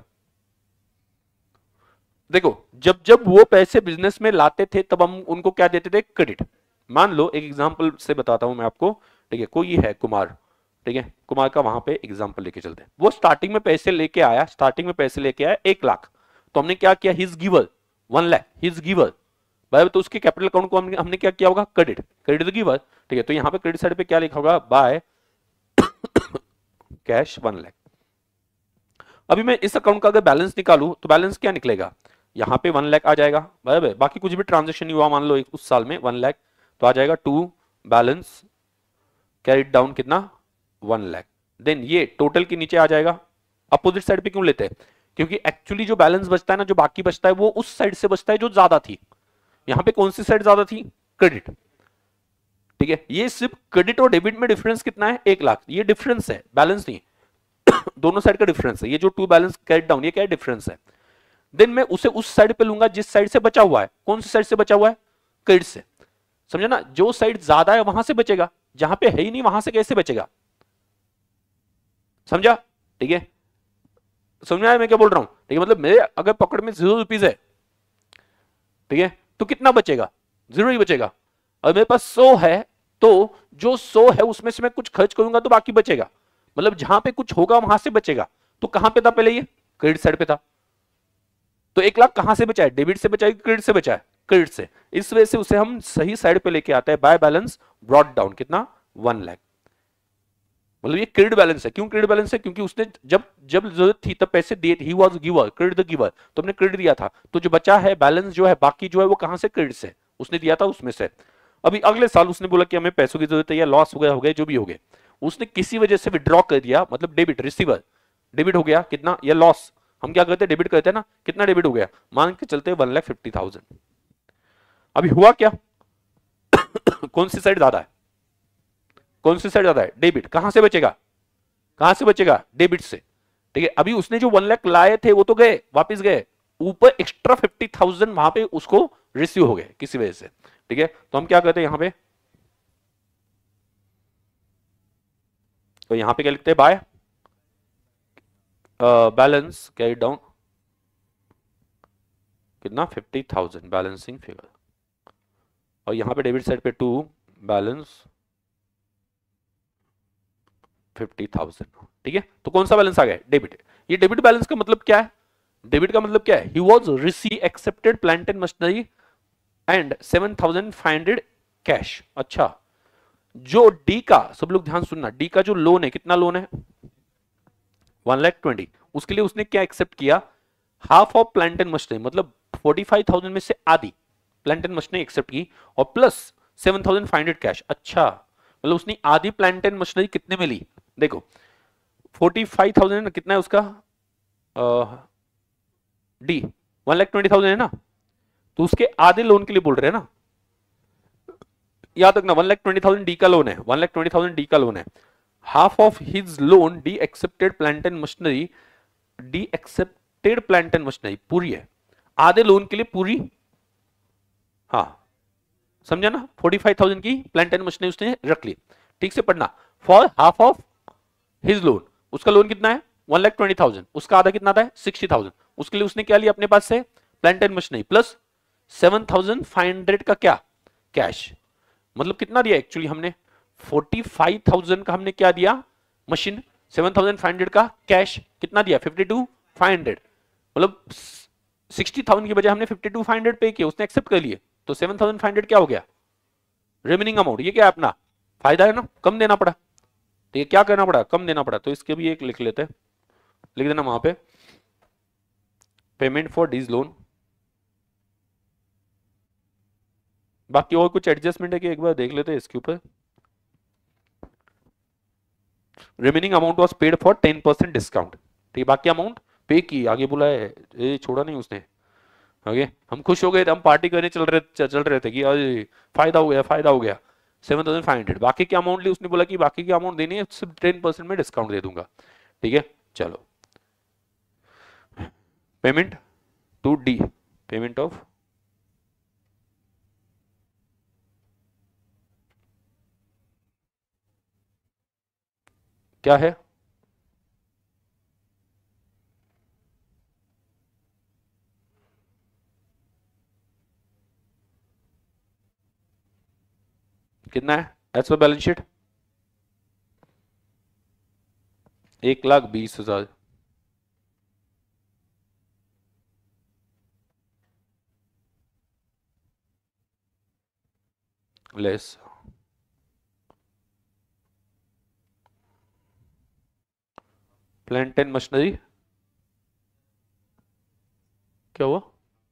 देखो जब जब वो पैसे बिजनेस में लाते थे तब हम उनको क्या देते थे क्रेडिट। मान लो एक एग्जांपल से बताता हूं मैं आपको, ठीक है, कोई है कुमार, ठीक है, कुमार का वहां पे एग्जांपल लेके चलते हैं। वो स्टार्टिंग में पैसे लेके आया, स्टार्टिंग में पैसे लेके आया एक लाख, तो हमने क्या किया his giver one lakh, his giver by, तो उसके कैपिटल अकाउंट को हमने, हमने क्या किया होगा क्रेडिट, क्रेडिट द गिवर, ठीक है। तो यहाँ पे क्रेडिट साइड पे क्या लिखा होगा बाय कैश वन लाख। अभी मैं इस अकाउंट का अगर बैलेंस निकालूं तो बैलेंस क्या निकलेगा, यहाँ पे वन लाख आ जाएगा बराबर, बाकी कुछ भी ट्रांजेक्शन नहीं हुआ मान लो एक उस साल में वन लाख, तो आ जाएगा टू बैलेंस कैरिड डाउन कितना वन लाख। देन ये टोटल के नीचे आ जाएगा। अपोजिट साइड पे क्यों लेते हैं, क्योंकि एक्चुअली जो बैलेंस बचता है ना, जो बाकी बचता है वो उस साइड से बचता है जो ज्यादा थी। यहाँ पे कौन सी साइड ज्यादा थी क्रेडिट, ठीक है। ये सिर्फ क्रेडिट और डेबिट में डिफरेंस कितना है एक लाख, ये डिफरेंस है बैलेंस नहीं दोनों साइड का डिफरेंस है। ये जो टू बैलेंस कैरिड डाउन ये क्या है डिफरेंस है। देन मैं उसे उस साइड पे लूंगा जिस साइड से बचा हुआ है, कौन सी साइड से बचा हुआ है क्रेडिट से, समझे ना, जो साइड ज्यादा है वहां से बचेगा, जहां पे है ही नहीं वहां से कैसे बचेगा, समझा, ठीक है, समझ में आया मैं क्या बोल रहा हूं, ठीक है। मतलब मेरे अगर पॉकेट में जीरो रुपीज है, ठीक है, तो कितना बचेगा जीरो ही बचेगा। और मेरे पास सौ है तो जो सौ है उसमें से मैं कुछ खर्च करूंगा तो बाकी बचेगा, मतलब जहां पे कुछ होगा वहां से बचेगा। तो कहां पे था पहले ये क्रेडिट साइड पे था, तो एक लाख कहां से बचा है डेबिट से बचा है क्रेडिट से बचा है क्रेडिट से, इस वजह से उसे हम सही साइड पे लेके आते हैं बाय बैलेंस ब्रॉट डाउन कितना वन लाख, मतलब ये क्रेडिट बैलेंस है। क्यों क्रेडिट बैलेंस है, क्योंकि उसने जब जब जरूरत थी तब पैसे दिए, he was giver credit the giver, तो हमने क्रेडिट दिया था, तो जो बचा है बैलेंस जो है बाकी जो है वो कहां से क्रेडिट से उसने दिया था उसमें से। अभी अगले साल उसने बोला कि हमें पैसों की जरूरत है या लॉस हो गया हो गया जो भी हो गया, उसने किसी वजह से विड्रॉ कर दिया, मतलब डेबिट रिसीवर डेबिट हो गया कितना, या लॉस हम क्या करते हैं डेबिट करते हैं ना, कितना डेबिट हो गया मान के चलते वन लाख फिफ्टी थाउजेंड। अभी हुआ क्या कौन सी साइड ज्यादा है, कौन सी साइड ज्यादा है डेबिट, कहां से बचेगा कहां से बचेगा डेबिट से, ठीक है। अभी उसने जो वन लाख लाए थे वो तो गए वापिस गए, ऊपर एक्स्ट्रा फिफ्टी थाउजेंड वहां पे उसको रिसीव हो गए किसी वजह से, ठीक है। तो हम क्या करते हैं यहां पे, तो यहां पे क्या लिखते हैं बाय बैलेंस कैरी डाउन कितना फिफ्टी थाउजेंड बैलेंसिंग फिगर, और यहां पे डेबिट साइड पे टू बैलेंस फिफ्टी थाउजेंड, ठीक है। तो कौन सा बैलेंस आ गया डेबिट। ये डेबिट बैलेंस का मतलब क्या है, डेबिट का मतलब क्या है, he was receive accepted plant and machinery and seven thousand five hundred cash. अच्छा, जो डी का सब लोग ध्यान सुनना, डी का जो लोन है कितना लोन है वन लाख ट्वेंटी, उसके लिए उसने क्या एक्सेप्ट किया half of plant and machinery, मतलब फोर्टी फाइव थाउजेंड में से आधी प्लांट एंड मशीनरी एक्सेप्ट की और plus seven thousand five hundred cash. अच्छा, मतलब उसने आधी प्लांट एंड मशीनरी कितने में ली, देखो फोर्टी फाइव थाउजेंड कितना है उसका D one lakh twenty thousand है ना, तो उसके आधे लोन के लिए बोल रहे हैं ना, याद रखना one lakh twenty thousand D का लोन है, one lakh twenty thousand D का लोन है, half of his loan D accepted plant and machinery, D accepted plant and machinery पूरी है, आधे लोन के लिए पूरी, हाँ समझा ना, फोर्टी फाइव थाउजेंड की प्लांट एंड मशीनरी उसने रख ली, ठीक से पढ़ना, for half of his loan, उसका लोन कितना है वन लाख ट्वेंटी थाउजेंड, उसका आधा कितना था सिक्सटी थाउजेंड, उसके लिए उसने क्या लिया अपने पास से plant and machinery plus seven thousand five hundred का क्या कैश, मतलब कितना दिया एक्चुअली हमने फोर्टी फाइव थाउजेंड का हमने क्या दिया machine, seven thousand five hundred का कैश कितना दिया फिफ्टी टू फाइव हंड्रेड, मतलब सिक्सटी थाउजेंड की बजाय हमने फिफ्टी टू फाइव हंड्रेड पे किया, उसने एक्सेप्ट कर लिए, तो सेवन थाउजेंड फाइव हंड्रेड क्या हो गया रिमेनिंग अमाउंट, ये क्या है अपना फायदा है ना, कम देना पड़ा, तो ये क्या करना पड़ा कम देना पड़ा, तो इसके भी एक लिख लेते हैं, लिख देना वहां पे पेमेंट फॉर डीज लोन। बाकी और कुछ एडजस्टमेंट है कि एक बार देख लेते हैं इसके ऊपर, remaining amount was paid for ten percent discount, ठीक, बाकी अमाउंट पे की, आगे बोला है ये छोड़ा नहीं उसने, आगे हम खुश हो गए थे, हम पार्टी करने चल रहे चल रहे थे कि अरे फायदा हो गया फायदा हो गया सेवन थाउजेंड फाइव हंड्रेड, बाकी की अमाउंट ली, उसने बोला कि बाकी की अमाउंट देनी है सिर्फ टेन परसेंट में डिस्काउंट दे दूंगा, ठीक है। चलो payment to D payment of क्या है, कितना है एज पर बैलेंस शीट, एक लाख बीस हजार लेस प्लांट एंड मशीनरी, क्या हुआ,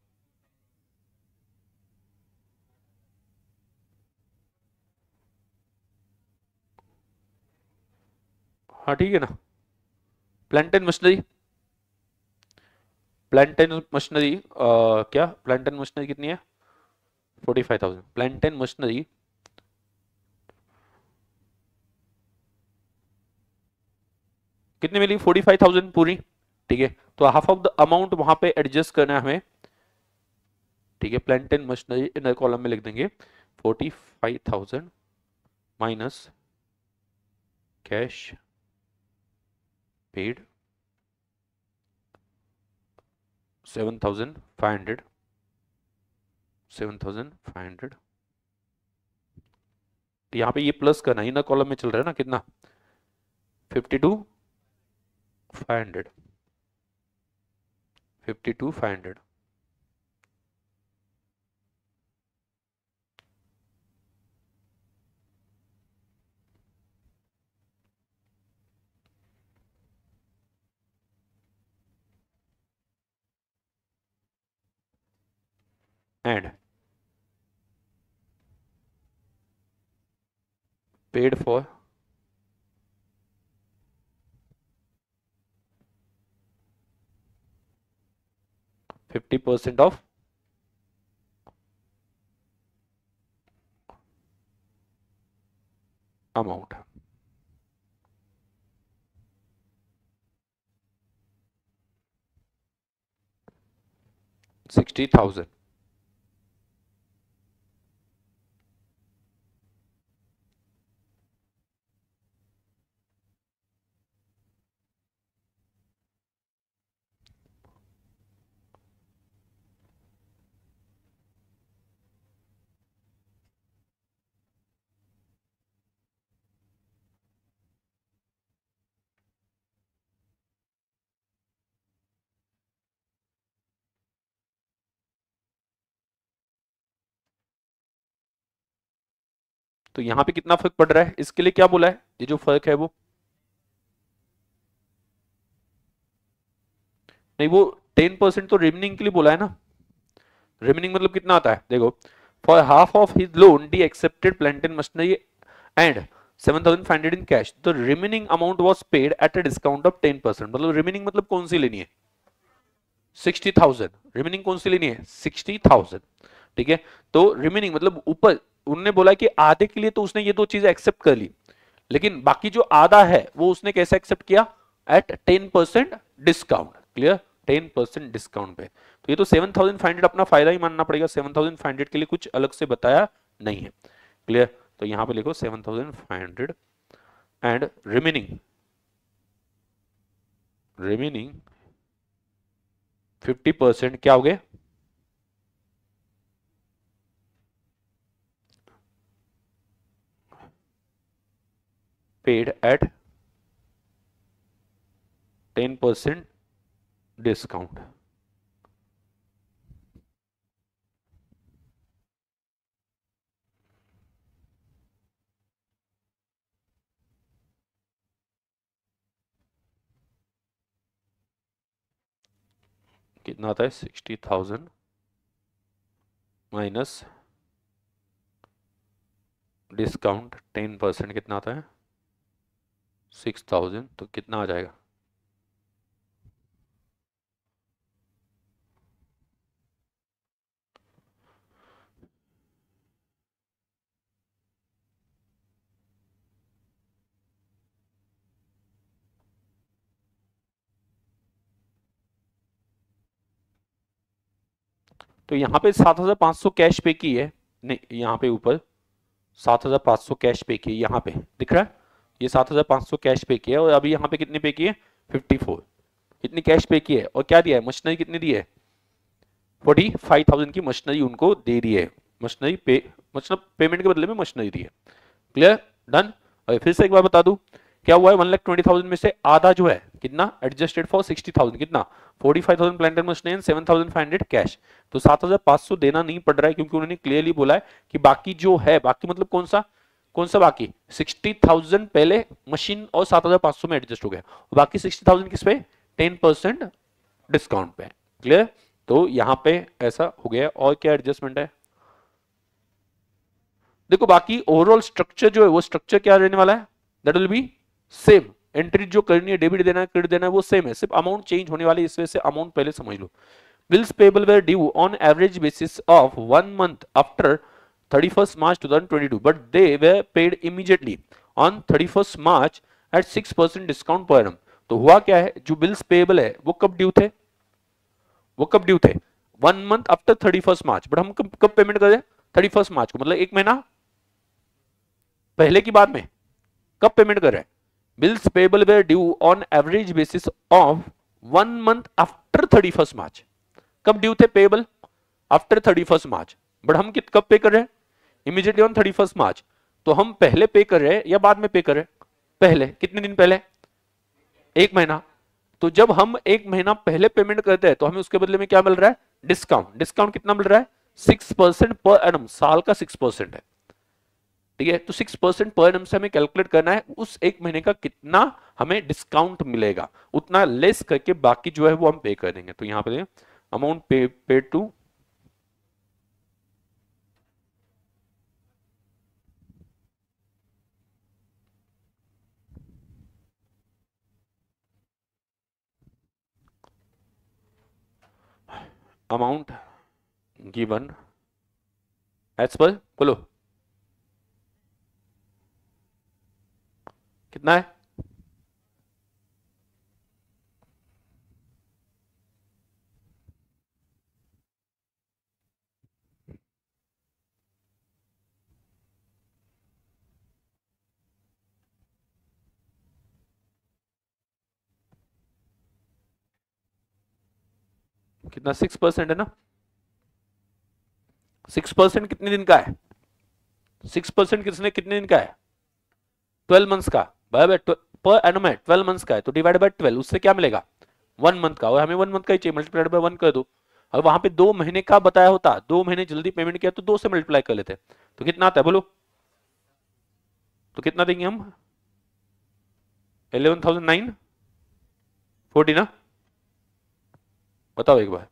हाँ ठीक है ना, plant and machinery, plant and machinery क्या, प्लांट एंड मशीनरी कितनी है, forty five thousand, plant and machinery कितनी मिली, फोर्टी फाइव थाउजेंड पूरी, ठीक है, तो हाफ ऑफ द अमाउंट वहां पे एडजस्ट करना है हमें, ठीक है, प्लांट एंड मशीनरी इन कॉलम में लिख देंगे forty five thousand minus cash paid seven thousand five hundred, seven thousand five hundred, यहाँ पे ये प्लस करना है ना, कॉलम में चल रहा है ना, कितना fifty two five hundred, fifty two five hundred, and paid for fifty percent of amount, sixty thousand, तो यहां पे कितना फर्क पड़ रहा है, इसके लिए क्या बोला है, ये जो फर्क है वो, नहीं वो टेन परसेंट तो रिमेनिंग के लिए बोला है ना, रिमेनिंग मतलब कितना आता है देखो, for half of his loan D accepted plant and machinery and seven thousand five hundred in cash, the remaining amount was paid at a discount of ten percent, मतलब रिमेनिंग मतलब कौन सी लेनी है, सिक्सटी थाउजेंड, रिमेनिंग कौन सी लेनी है, sixty thousand, ठीक है, तो रिमेनिंग मतलब ऊपर उन्होंने बोला कि आधे के लिए तो उसने ये दो चीजें एक्सेप्ट कर ली, लेकिन बाकी जो आधा है वो उसने कैसे एक्सेप्ट किया, at ten percent discount, clear, ten percent discount पे, तो ये तो सेवन थाउजेंड फाइव हंड्रेड अपना फायदा ही मानना पड़ेगा, सेवन थाउजेंड फाइव हंड्रेड के लिए कुछ अलग से बताया नहीं है, क्लियर, तो यहां पे लिखो seven thousand five hundred and remaining, remaining fifty percent क्या हो गए, paid at ten percent discount, कितना आता है, sixty thousand minus discount ten percent कितना आता है, सिक्स थाउजेंड, तो कितना आ जाएगा, तो यहाँ पे सात हजार पाँच सौ कैश पे की है, नहीं यहाँ पे ऊपर सात हजार पाँच सौ कैश पे की है, यहाँ पे दिख रहा है ये सात हजार पाँच सौ कैश पे की है, और अभी यहाँ पे कितनी पे की है चौवन, इतनी कैश पे की है, और क्या दिया है मशीनरी कितनी दी है पैंतालीस हज़ार की मशीनरी उनको दे दी है, मशीनरी पे मतलब पेमेंट के बदले में मशीनरी दी है। Clear, done. और फिर से एक बार बता दूं क्या हुआ है, वन लाख ट्वेंटी थाउजेंड में से आधा जो है कितना एडजस्टेड फॉर सिक्सटी थाउजेंड, कितना forty five thousand plant and machinery and seven thousand five hundred cash. तो सात हजार पाँच सौ देना नहीं पड़ रहा है क्योंकि उन्होंने क्लियरली बोला है कि बाकी जो है, बाकी मतलब कौन सा कौन सा बाकी सिक्सटी थाउजेंड पहले मशीन और सात हजार पाँच सौ में एडजस्ट हो गया, बाकी सिक्सटी थाउजेंड किस पे टेन परसेंट डिस्काउंट पे। क्लियर, तो यहां पे ऐसा हो गया। और क्या एडजस्टमेंट है, देखो बाकी ओवरऑल स्ट्रक्चर जो है वो स्ट्रक्चर क्या रहने वाला है, that will be same. Entry जो करनी है, डेबिट देना है क्रेडिट देना है वो सेम है, सिर्फ अमाउंट चेंज होने वाली है, इस वजह से अमाउंट पहले समझ लो। Bills payable were due on average basis of one month after thirty first March two thousand twenty two, but they were paid immediately on thirty first March at six percent discount per annum. तो हुआ क्या है, जो bills payable है वो कब due थे, वो कब ड्यू थे one month after thirty first March, but हम कब कब पेमेंट कर रहे हैं थर्टी फर्स्ट मार्च को, मतलब एक महीना पहले की बाद में कब पेमेंट कर रहे हैं। Bills payable were due on average basis of one month after thirty first March, कब ड्यू थे payable after thirty first March, but हम कित कब पे कर रहे हैं immediately on thirty first March. तो हम पहले पे कर रहे हैं या बाद में पे कर रहे हैं, पहले, कितने दिन पहले, एक महीना। तो जब हम एक महीना पहले पेमेंट करते हैं तो हमें उसके बदले में क्या मिल रहा है, डिस्काउंट। डिस्काउंट कितना मिल रहा है, सिक्स परसेंट पर एनम, साल का सिक्स परसेंट है, ठीक है। तो सिक्स परसेंट पर एनम से हमें कैलकुलेट करना है उस एक महीने का कितना हमें डिस्काउंट मिलेगा, उतना लेस करके बाकी जो है वो हम पे कर देंगे। तो यहां पे अमाउंट पे paid to amount given as per, बोलो कितना है, कितना सिक्स परसेंट है ना, सिक्स परसेंट कितने दिन का है, सिक्स परसेंट किसने कितने दिन का है, ट्वेल्व मंथ्स का, बराबर पर एनम है ट्वेल्व मंथ्स का है, तो डिवाइड बाय ट्वेल्व, उससे क्या मिलेगा वन मंथ का, और हमें वन मंथ का ही चाहिए, मल्टीप्लाइड बाय वन कर दो। अब वहां पे दो महीने का बताया होता, दो महीने जल्दी पेमेंट किया तो दो से मल्टीप्लाई कर लेते, तो कितना आता है बोलो, तो कितना देंगे हम, इलेवन थाउजेंड नाइन फोर्टी ना, बताओ एक बार।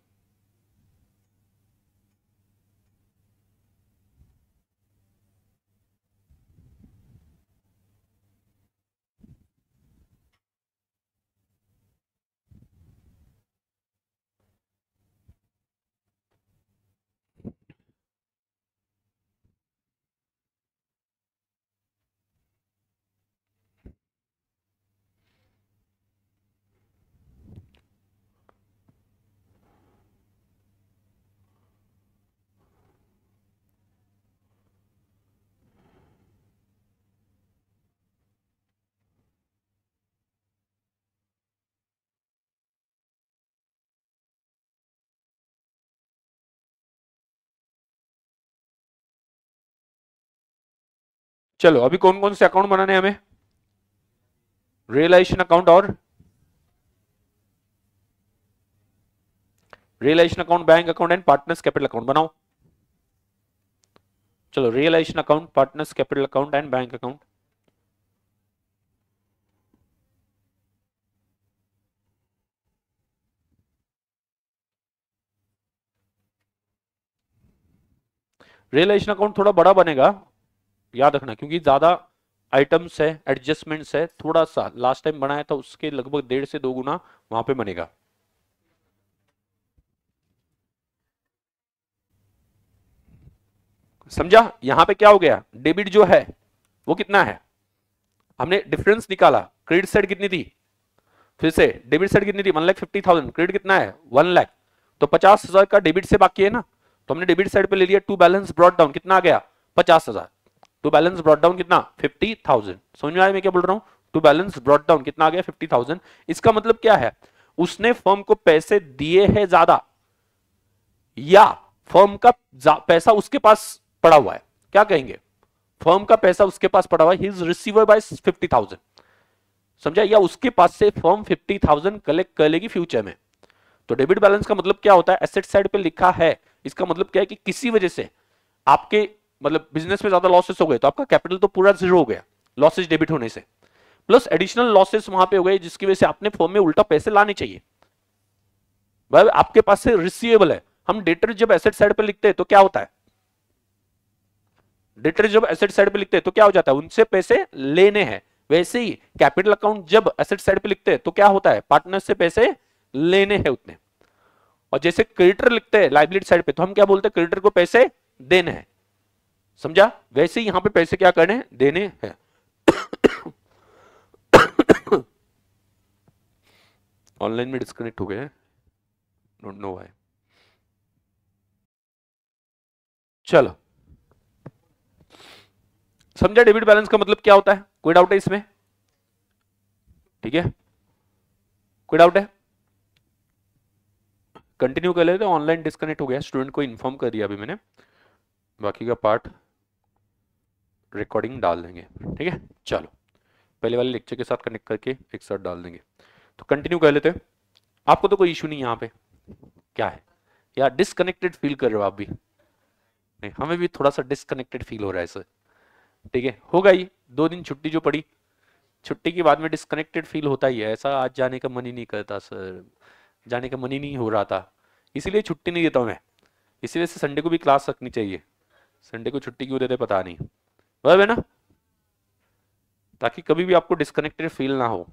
चलो अभी कौन कौन से अकाउंट बनाने हैं हमें, रियलाइजेशन अकाउंट और realisation account, bank account and partners capital account बनाओ। चलो realisation account, partners capital account and bank account. Realisation account थोड़ा बड़ा बनेगा, याद रखना, क्योंकि ज्यादा आइटम्स है, एडजस्टमेंट्स है, थोड़ा सा लास्ट टाइम बनाया था उसके लगभग डेढ़ से दो गुना वहां पे बनेगा। समझा, यहां पे क्या हो गया, डेबिट जो है वो कितना है, हमने डिफरेंस निकाला, क्रेडिट साइड कितनी थी, फिर से डेबिट साइड कितनी थी one lakh fifty thousand, credit कितना है वन लाख, तो पचास हजार का डेबिट से बाकी है ना, तो हमने डेबिट साइड पे ले लिया, टू बैलेंस ब्रॉट डाउन कितना आ गया, पचास हजार। टू बैलेंस ब्रॉट डाउन कितना, फिफ्टी थाउजेंड। समझ में आया मैं क्या बोल रहा हूं, टू बैलेंस ब्रॉट डाउन कितना आ गया, फिफ्टी थाउजेंड। इसका मतलब क्या है, उसने फर्म को पैसे दिए हैं ज्यादा, या फर्म का पैसा उसके पास पड़ा हुआ है, क्या कहेंगे, फर्म का पैसा उसके पास पड़ा हुआ है, he is receiver by fifty thousand, समझा, या उसके पास से फर्म फिफ्टी थाउजेंड कलेक्ट कर लेगी फ्यूचर में। तो डेबिट बैलेंस का मतलब क्या होता है, एसेट साइड पे लिखा है, इसका मतलब क्या है कि किसी वजह से आपके मतलब बिजनेस में ज्यादा लॉसेस हो गए, तो आपका कैपिटल तो पूरा जीरो हो गया लॉसेस डेबिट होने से, प्लस एडिशनल लॉसेस वहां पे हो गए जिसकी वजह से आपने फर्म में उल्टा पैसे लाने चाहिए। भाई आपके पास से रिसीवेबल है, हम डेटर जब एसेट साइड पे लिखते हैं तो क्या होता है, डेटर जब एसेट साइड पे लिखते हैं तो क्या हो जाता है, उनसे पैसे लेने हैं। वैसे ही कैपिटल अकाउंट जब एसेट साइड पे लिखते हैं तो क्या होता है, पार्टनर से पैसे लेने हैं उतने। और जैसे क्रेडिटर लिखते हैं लाइबिलिटी साइड पे तो हम क्या बोलते हैं, क्रेडिटर को पैसे देने हैं, समझा, वैसे ही यहां पे पैसे क्या करने हैं, देने हैं। ऑनलाइन में डिस्कनेक्ट हो गए हैं, डोंट नो व्हाई। चलो समझा डेबिट बैलेंस का मतलब क्या होता है, कोई डाउट है इसमें, ठीक है, कोई डाउट है, कंटिन्यू कर लेते हैं। ऑनलाइन डिस्कनेक्ट हो गया, स्टूडेंट को इन्फॉर्म कर दिया अभी मैंने, बाकी का पार्ट रिकॉर्डिंग डाल देंगे, ठीक है। चलो पहले वाले लेक्चर के साथ कनेक्ट करके एक साथ डाल देंगे, तो कंटिन्यू कर लेते हैं। आपको तो कोई इशू नहीं यहाँ पे, क्या है यार, डिस्कनेक्टेड फील कर रहे हो आप भी, नहीं हमें भी थोड़ा सा डिस्कनेक्टेड फील हो रहा है सर, ठीक है, होगा ही, दो दिन छुट्टी जो पड़ी, छुट्टी के बाद में डिस्कनेक्टेड फील होता ही है, ऐसा आज जाने का मन ही नहीं करता सर, जाने का मन ही नहीं हो रहा था, इसीलिए छुट्टी नहीं देता हूं मैं, इसी वजह से संडे को भी क्लास रखनी चाहिए, संडे को छुट्टी क्यों देते पता नहीं, बराबर है ना, ताकि कभी भी आपको डिस्कनेक्टेड फील ना हो।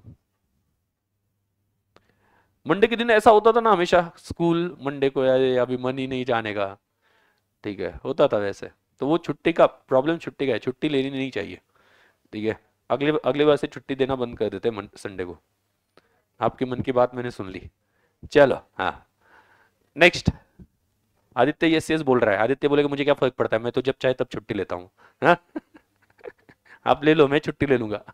मंडे के दिन ऐसा होता था ना हमेशा, स्कूल मंडे को यार अभी मन ही नहीं जाने का, ठीक है, होता था वैसे, तो वो छुट्टी का प्रॉब्लम, छुट्टी का है, छुट्टी लेनी नहीं चाहिए, ठीक है, अगले अगले बार से छुट्टी देना बंद कर देते हैं संडे को, आपके मन की बात मैंने सुन ली। चलो हाँ नेक्स्ट, आदित्य यस यस बोल रहा है, आदित्य बोलेगा मुझे क्या फर्क पड़ता है, मैं तो जब चाहे तब छुट्टी लेता हूँ, हाँ? आप ले लो, मैं छुट्टी ले लूंगा।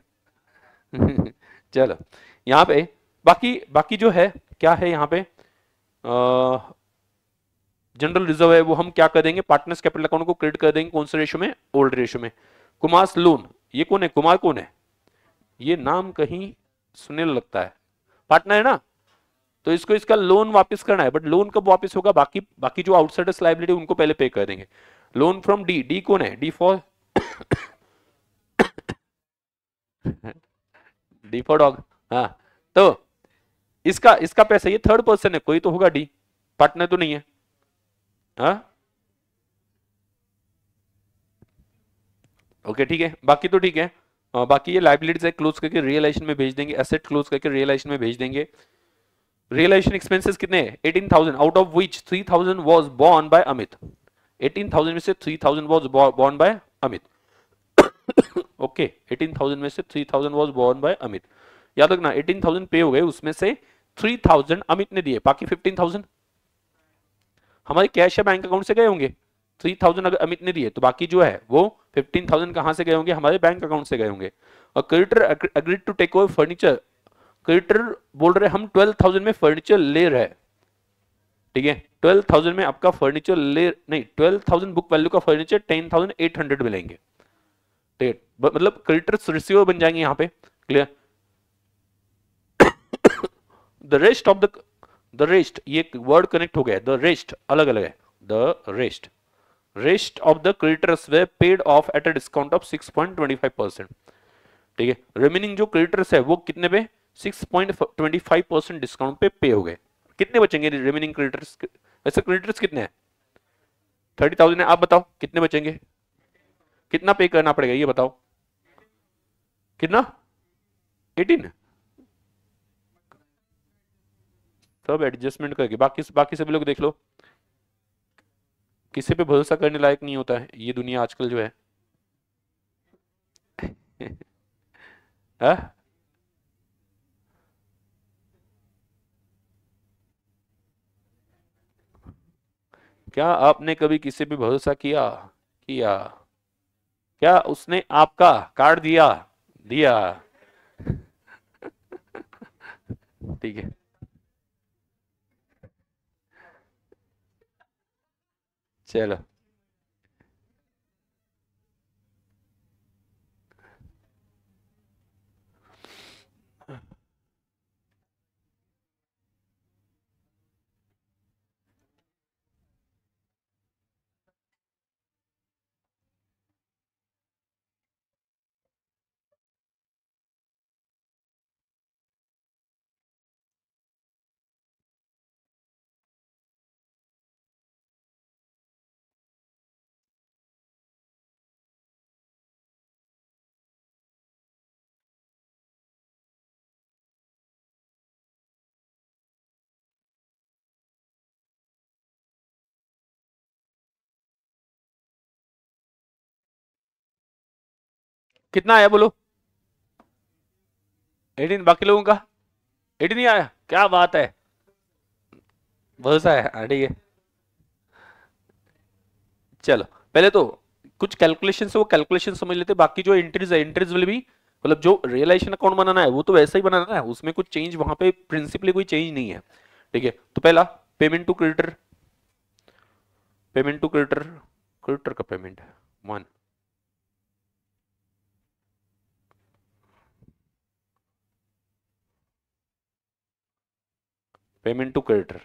चलो यहाँ पे बाकी बाकी जो है क्या है, यहाँ पे जनरल रिजर्व है वो हम क्या कर देंगे, पार्टनर्स कैपिटल अकाउंट को क्रेडिट कर देंगे, कौन से रेशो में, ओल्ड रेशो में। कुमार लोन, ये कौन है, कुमार कौन है, ये नाम कहीं सुने लगता है, पार्टनर है ना, तो इसको इसका लोन वापस करना है, बट लोन कब वापस होगा, बाकी बाकी जो आउटसाइडर्स लायबिलिटी उनको पहले पे कर देंगे। लोन फ्रॉम डी, डी कौन है, D for D for dog, हाँ, तो इसका इसका पैसा, ये थर्ड पर्सन है, कोई तो होगा डी, पार्टनर तो नहीं है, हाँ ओके ठीक है, बाकी तो ठीक है। आ, बाकी ये लाइबिलिटीज है, क्लोज करके रियलाइजेशन में भेज देंगे, एसेट क्लोज करके रियलाइजेशन में भेज देंगे। रियलाइजेशन एक्सपेंसेस कितने हैं, eighteen thousand, out of which three thousand was borne by Amit, eighteen thousand में से three thousand was borne by Amit, okay, eighteen thousand में से three thousand was borne by Amit, याद रखना एटीन थाउजेंड पे हो गए, उसमें से थ्री थाउजेंड अमित ने दिए, बाकी फिफ्टीन थाउजेंड हमारे कैश या बैंक अकाउंट से गए होंगे, थ्री थाउजेंड अगर अमित ने दिए तो बाकी जो है वो फिफ्टीन थाउजेंड कहां से गए होंगे, हमारे बैंक अकाउंट से गए होंगे। और creditor agreed to take over furniture, creditor बोल रहे हम ट्वेल्व थाउजेंड में फर्नीचर ले रहे, ठीक है, ट्वेल्व थाउजेंड में आपका फर्नीचर ले, नहीं ट्वेल्व थाउजेंड बुक वैल्यू का furniture ten thousand eight hundred में लेंगे, ठीक है, मतलब क्रेडिटर्स रिसीवर बन जाएंगे यहाँ पे, clear. The rest of the the rest, ये वर्ड कनेक्ट हो गया, द रेस्ट अलग अलग है, the rest rest of the creditors were paid off at a discount of six point two five percent, ठीक है, रिमेनिंग जो क्रेडिटर्स है वो कितने पे, six point two five percent discount पे पे हो गए, कितने बचेंगे रिमेनिंग क्रेडिटर्स, वैसे क्रेडिटर्स कितने हैं, थर्टी थाउजेंड है, आप बताओ कितने बचेंगे, कितना पे करना पड़ेगा ये बताओ, कितना, एटीन, सब एडजस्टमेंट करके, बाकी बाकी सभी लोग देख लो, किसी पे भरोसा करने लायक नहीं होता है ये दुनिया आजकल जो है। हाँ? क्या आपने कभी किसी पे भरोसा किया किया क्या उसने आपका कार्ड दिया दिया? ठीक है, चलो। कितना आया बोलो? एटीन, बाकी लोगों का एटीन नहीं आया, क्या बात है, भरोसा है। हाँ, ठीक है। चलो, पहले तो कुछ कैलकुलेशन से वो कैलकुलेशन समझ लेते, बाकी जो एंट्रीज है एंट्रीज विल भी, मतलब जो रियलाइजेशन अकाउंट बनाना है वो तो वैसा ही बनाना है, उसमें कुछ चेंज वहां पे प्रिंसिपली कोई चेंज नहीं है। ठीक है, तो पहला payment to creditor, payment to creditor, creditor का payment one, payment to creditor,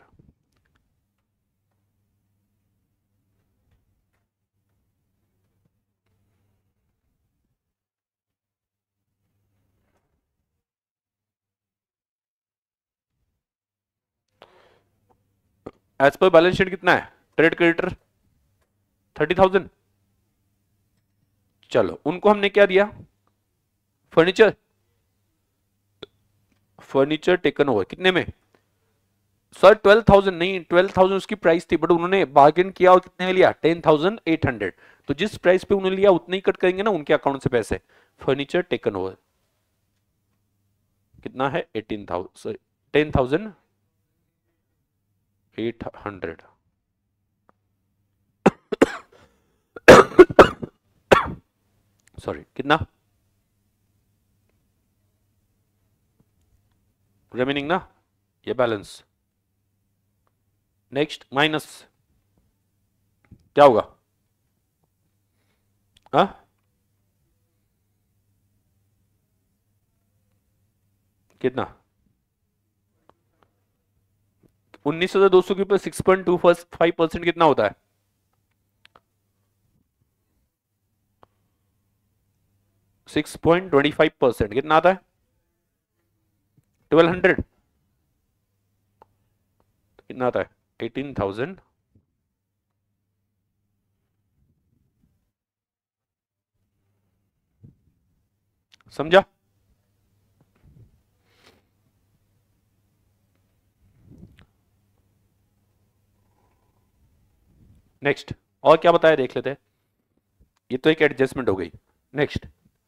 as per balance sheet कितना है ट्रेड क्रेडिटर, थर्टी थाउजेंड। चलो, उनको हमने क्या दिया, फर्नीचर, फर्नीचर टेकन ओवर कितने में सर, ट्वेल्व थाउजेंड नहीं, ट्वेल्व थाउजेंड उसकी प्राइस थी, बट उन्होंने बार्गेन किया और कितने में लिया, टेन थाउजेंड एट हंड्रेड। तो जिस प्राइस पे उन्होंने लिया उतने ही कट करेंगे ना उनके अकाउंट से पैसे। फर्नीचर टेकन ओवर कितना है, eighteen thousand, ten thousand eight hundred. Sorry, कितना रिमेनिंग ना, ये बैलेंस, नेक्स्ट माइनस क्या होगा, हाँ कितना, उन्नीस हजार दो सौ के ऊपर six point two five percent कितना होता है, six point twenty five percent कितना आता है, ट्वेल्व हंड्रेड। कितना आता है, एटीन थाउजेंड। समझा? नेक्स्ट, और क्या बताया देख लेते हैं, ये तो एक एडजस्टमेंट हो गई। Next,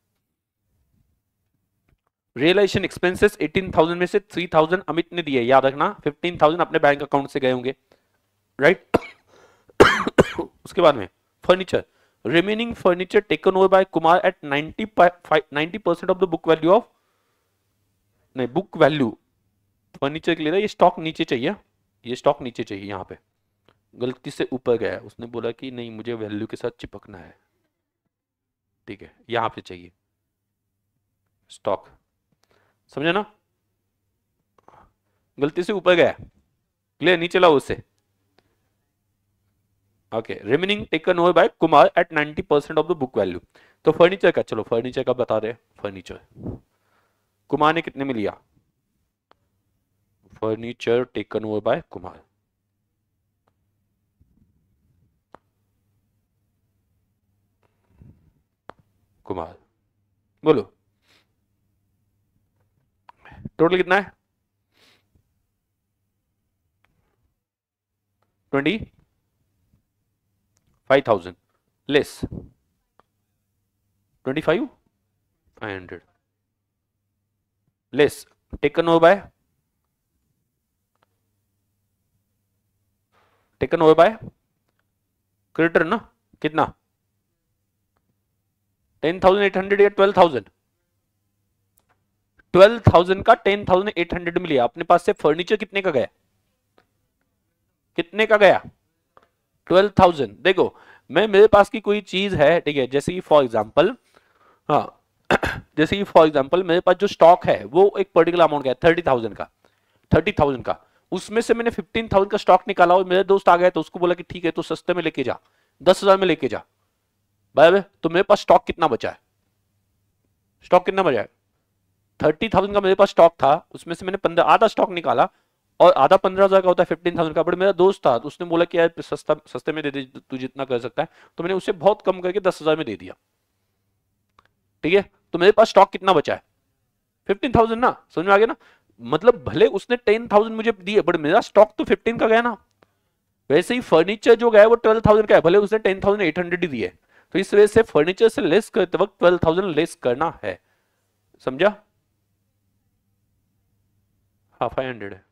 realisation expenses eighteen thousand में से थ्री थाउजेंड अमित ने दिए, याद रखना, फिफ्टीन थाउजेंड अपने बैंक अकाउंट से गए होंगे, राइट। उसके बाद में furniture, remaining furniture taken over by Kumar at ninety ninety percent of the book value of, नहीं बुक वैल्यू, फर्नीचर के लिए ना ये स्टॉक नीचे चाहिए, ये स्टॉक नीचे चाहिए, यहाँ पे गलती से ऊपर गया है, उसने बोला कि नहीं मुझे वैल्यू के साथ चिपकना है, ठीक है, यहाँ पे चाहिए स्टॉक, समझे ना, गलती से ऊपर गया, क्लियर, नीचे लाओ उससे। Okay, remaining taken over by Kumar at ninety percent of the book value. तो फर्नीचर का, चलो फर्नीचर का बता दे, फर्नीचर कुमार ने कितने में लिया, furniture taken over by Kumar, Kumar बोलो टोटल कितना है, twenty five thousand less twenty five five hundred less taken over by, taken over by creditor ना, कितना, टेन थाउजेंड एट हंड्रेड या ट्वेल्व थाउजेंड ट्वेल्व थाउजेंड का टेन थाउजेंड एट हंड्रेड में लिया, अपने पास से फर्नीचर कितने का गया, कितने का गया, ट्वेल्व थाउजेंड। देखो मैं, मेरे पास की कोई चीज है, ठीक है, जैसे कि फॉर एग्जांपल, हाँ जैसे कि फॉर एग्जांपल मेरे पास जो स्टॉक है वो एक पर्टिकुलर अमाउंट का है, थर्टी थाउजेंड का, थर्टी थाउजेंड का, उसमें से मैंने फिफ्टीन थाउजेंड का स्टॉक निकाला और मेरे दोस्त आ गए तो उसको बोला कि ठीक है तो सस्ते में लेके जा, दस हजार में लेके जा, बराबर। तो मेरे पास स्टॉक कितना बचा है, स्टॉक कितना बचा है, थर्टी थाउजेंड का मेरे पास स्टॉक था, उसमें से मैंने पंद्रह आधा स्टॉक निकाला और आधा पंद्रह हजार का होता है फिफ्टीन थाउजेंड का, बट मेरा दोस्त था तो उसने बोला कि यार सस्ता सस्ते में दे दे तू जितना कर सकता है, तो मैंने उसे बहुत कम करके दस हजार में दे दिया, ठीक है। तो मेरे पास स्टॉक कितना बचा है, फिफ्टीन थाउजेंड ना, समझ में आ गया ना। मतलब भले उसने टेन थाउजेंड मुझे दिए बट मेरा स्टॉक तो फिफ्टीन का गया ना। वैसे ही फर्नीचर जो गया वो ट्वेल्व थाउजेंड का है, भले उसने टेन थाउजेंड एट हंड्रेड ही दिए, तो इस वजह से फर्नीचर से लेस करते वक्त ट्वेल्व थाउजेंड लेस करना है, समझा। हाँ फाइव हंड्रेड है,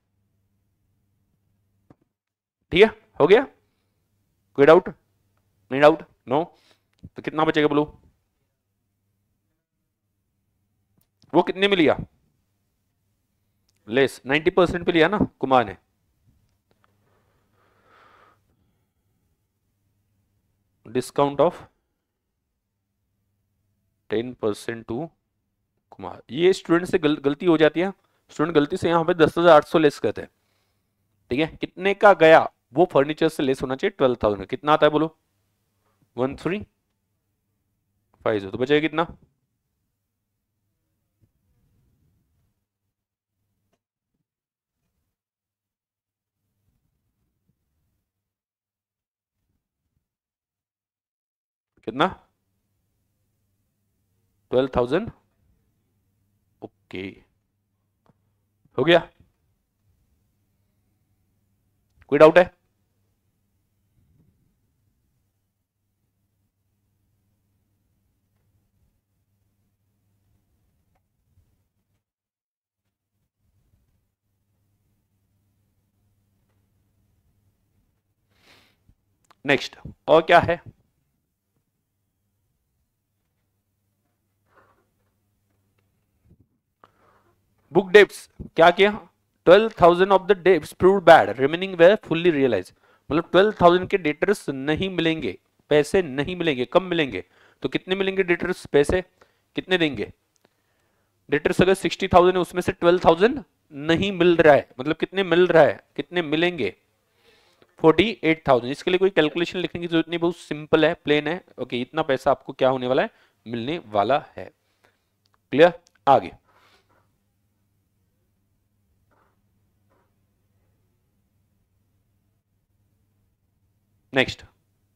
ठीक है, हो गया, कोई डाउट नहीं, डाउट नो। तो कितना बचेगा बोलो, वो कितने में लिया, लेस नाइन्टी परसेंट पे लिया ना कुमार ने, discount of ten percent to Kumar. ये स्टूडेंट से गल, गलती हो जाती है, स्टूडेंट गलती से यहाँ पे दस हजार आठ सौ लेस करते हैं, ठीक है। कितने का गया वो फर्नीचर से लेस होना चाहिए ट्वेल्व थाउजेंड, कितना आता है बोलो, वन थ्री फाइव जीरो, तो बचेगा कितना, कितना, ट्वेल्व थाउजेंड, ओके हो गया, कोई डाउट है। नेक्स्ट और क्या है, बुक डेब्ट्स क्या किया, twelve thousand of the debts proved bad remaining were fully realise, मतलब ट्वेल्व थाउजेंड के डेटर्स नहीं मिलेंगे, पैसे नहीं मिलेंगे, कम मिलेंगे, तो कितने मिलेंगे डेटर्स, पैसे कितने देंगे, डेटर्स अगर सिक्सटी थाउजेंड है उसमें से ट्वेल्व थाउजेंड नहीं मिल रहा है, मतलब कितने मिल रहा है, कितने मिलेंगे, फोर्टी एट थाउजेंड। इसके लिए कोई कैलकुलेशन लिखने की जरूरत नहीं, बहुत सिंपल है, प्लेन है, ओके इतना पैसा आपको क्या होने वाला है, मिलने वाला है, क्लियर। आगे नेक्स्ट,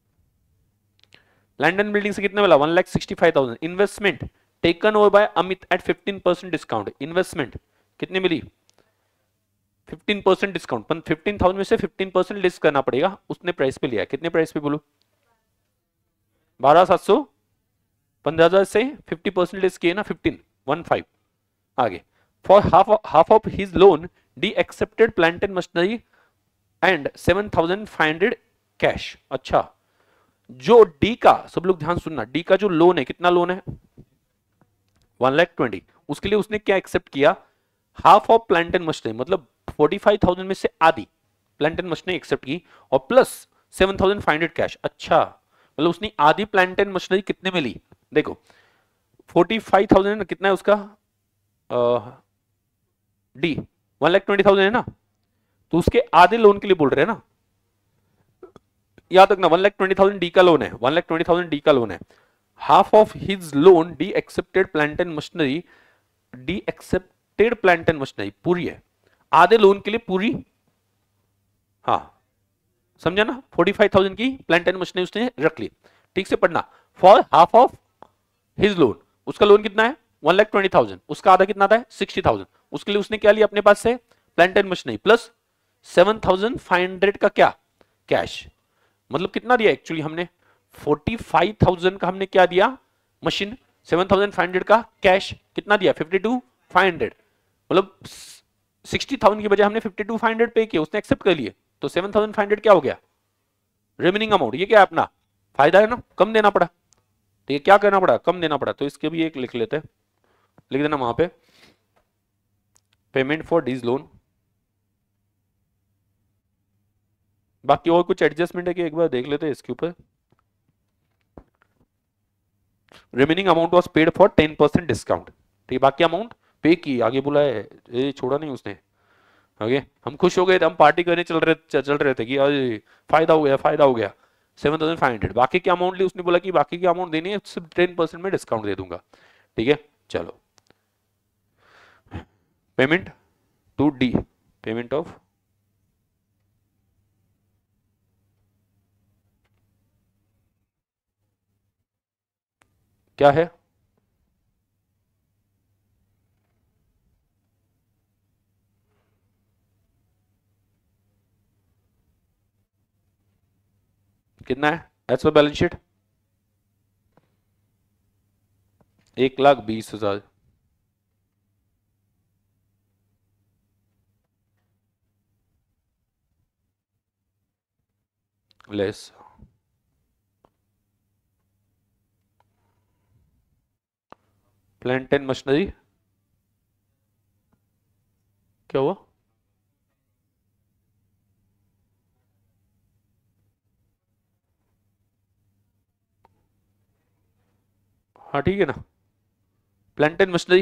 लैंड एंड बिल्डिंग से कितने वाला, one lakh sixty five thousand. Investment taken over by Amit at fifteen percent discount, investment कितने मिली, fifteen percent discount, fifteen thousand में से फिफ्टीन परसेंट लेस करना पड़ेगा, उसने प्राइस पे लिया, कितने प्राइस पे बोलो, बारह सात सौ, पंद्रह हजार से फिफ्टी परसेंट लेस किए ना, फिफ्टीन वन फाइव। आगे, for half half of his loan D accepted plant and machinery and seven thousand five hundred cash. अच्छा, जो डी का, सब लोग ध्यान सुनना, डी का जो लोन है, कितना लोन है, वन लाख ट्वेंटी, उसके लिए उसने क्या एक्सेप्ट किया, half of plant and machinery, मतलब फोर्टी फाइव थाउजेंड में से आधी प्लांट एंड मशीनरी एक्सेप्ट की और plus seven thousand five hundred cash. अच्छा, मतलब उसने आधी प्लांट एंड मशीनरी कितने में ली, देखो फोर्टी फाइव थाउजेंड कितना है उसका, D one lakh twenty thousand है ना, तो उसके आधे लोन के लिए बोल रहे हैं ना, याद रखना one lakh twenty thousand D का लोन है, one lakh twenty thousand D का लोन है, half of his loan D accepted plant and machinery, D accepted plant and machinery पूरी है, आधे लोन के लिए पूरी, हाँ समझा ना, फोर्टी फाइव थाउजेंड की प्लांट एंड मशीनरी उसने रख ली, ठीक से पढ़ना, for half of his loan, उसका लोन कितना है वन लाख ट्वेंटी थाउजेंड, उसका आधा कितना आता है सिक्सटी थाउजेंड, उसके लिए उसने क्या लिया अपने पास से, plant and machinery plus seven thousand five hundred का क्या, कैश, मतलब कितना दिया एक्चुअली हमने, फोर्टी फाइव थाउजेंड का हमने क्या दिया machine, seven thousand five hundred का कैश, कितना दिया फिफ्टी टू फाइव हंड्रेड, मतलब सिक्सटी थाउजेंड की बजाय हमने फिफ्टी टू फाइव हंड्रेड पे किया, उसने एक्सेप्ट कर लिए, तो सेवन थाउजेंड फाइव हंड्रेड क्या हो गया रिमेनिंग अमाउंट, ये क्या है अपना फायदा है ना, कम देना पड़ा। ठीक है, क्या करना पड़ा, कम देना पड़ा। तो इसके भी एक लिख लेते हैं, लिख देना वहां पे पेमेंट फॉर डीज लोन। बाकी और कुछ एडजस्टमेंट है कि एक बार देख लेते हैं इसके ऊपर। Remaining amount was paid for ten percent discount. ठीक, बाकी अमाउंट पे की, आगे बोला है, ये छोड़ा नहीं उसने। ओके, हम खुश हो गए थे, हम पार्टी करने चल रहे चल रहे थे कि अरे फायदा हो गया, फायदा हो गया। सेवन थाउजेंड फाइव हंड्रेड, बाकी की अमाउंट ली उसने, बोला कि बाकी की अमाउंट देनी है, सिर्फ टेन परसेंट में डिस्काउंट दे दूंगा। ठीक है, चलो payment to D, payment of क्या है, कितना है एज पर बैलेंस शीट, एक लाख बीस हजार लेस प्लांट एंड मशीनरी, क्या हुआ, हाँ ठीक है ना। Plant and machinery,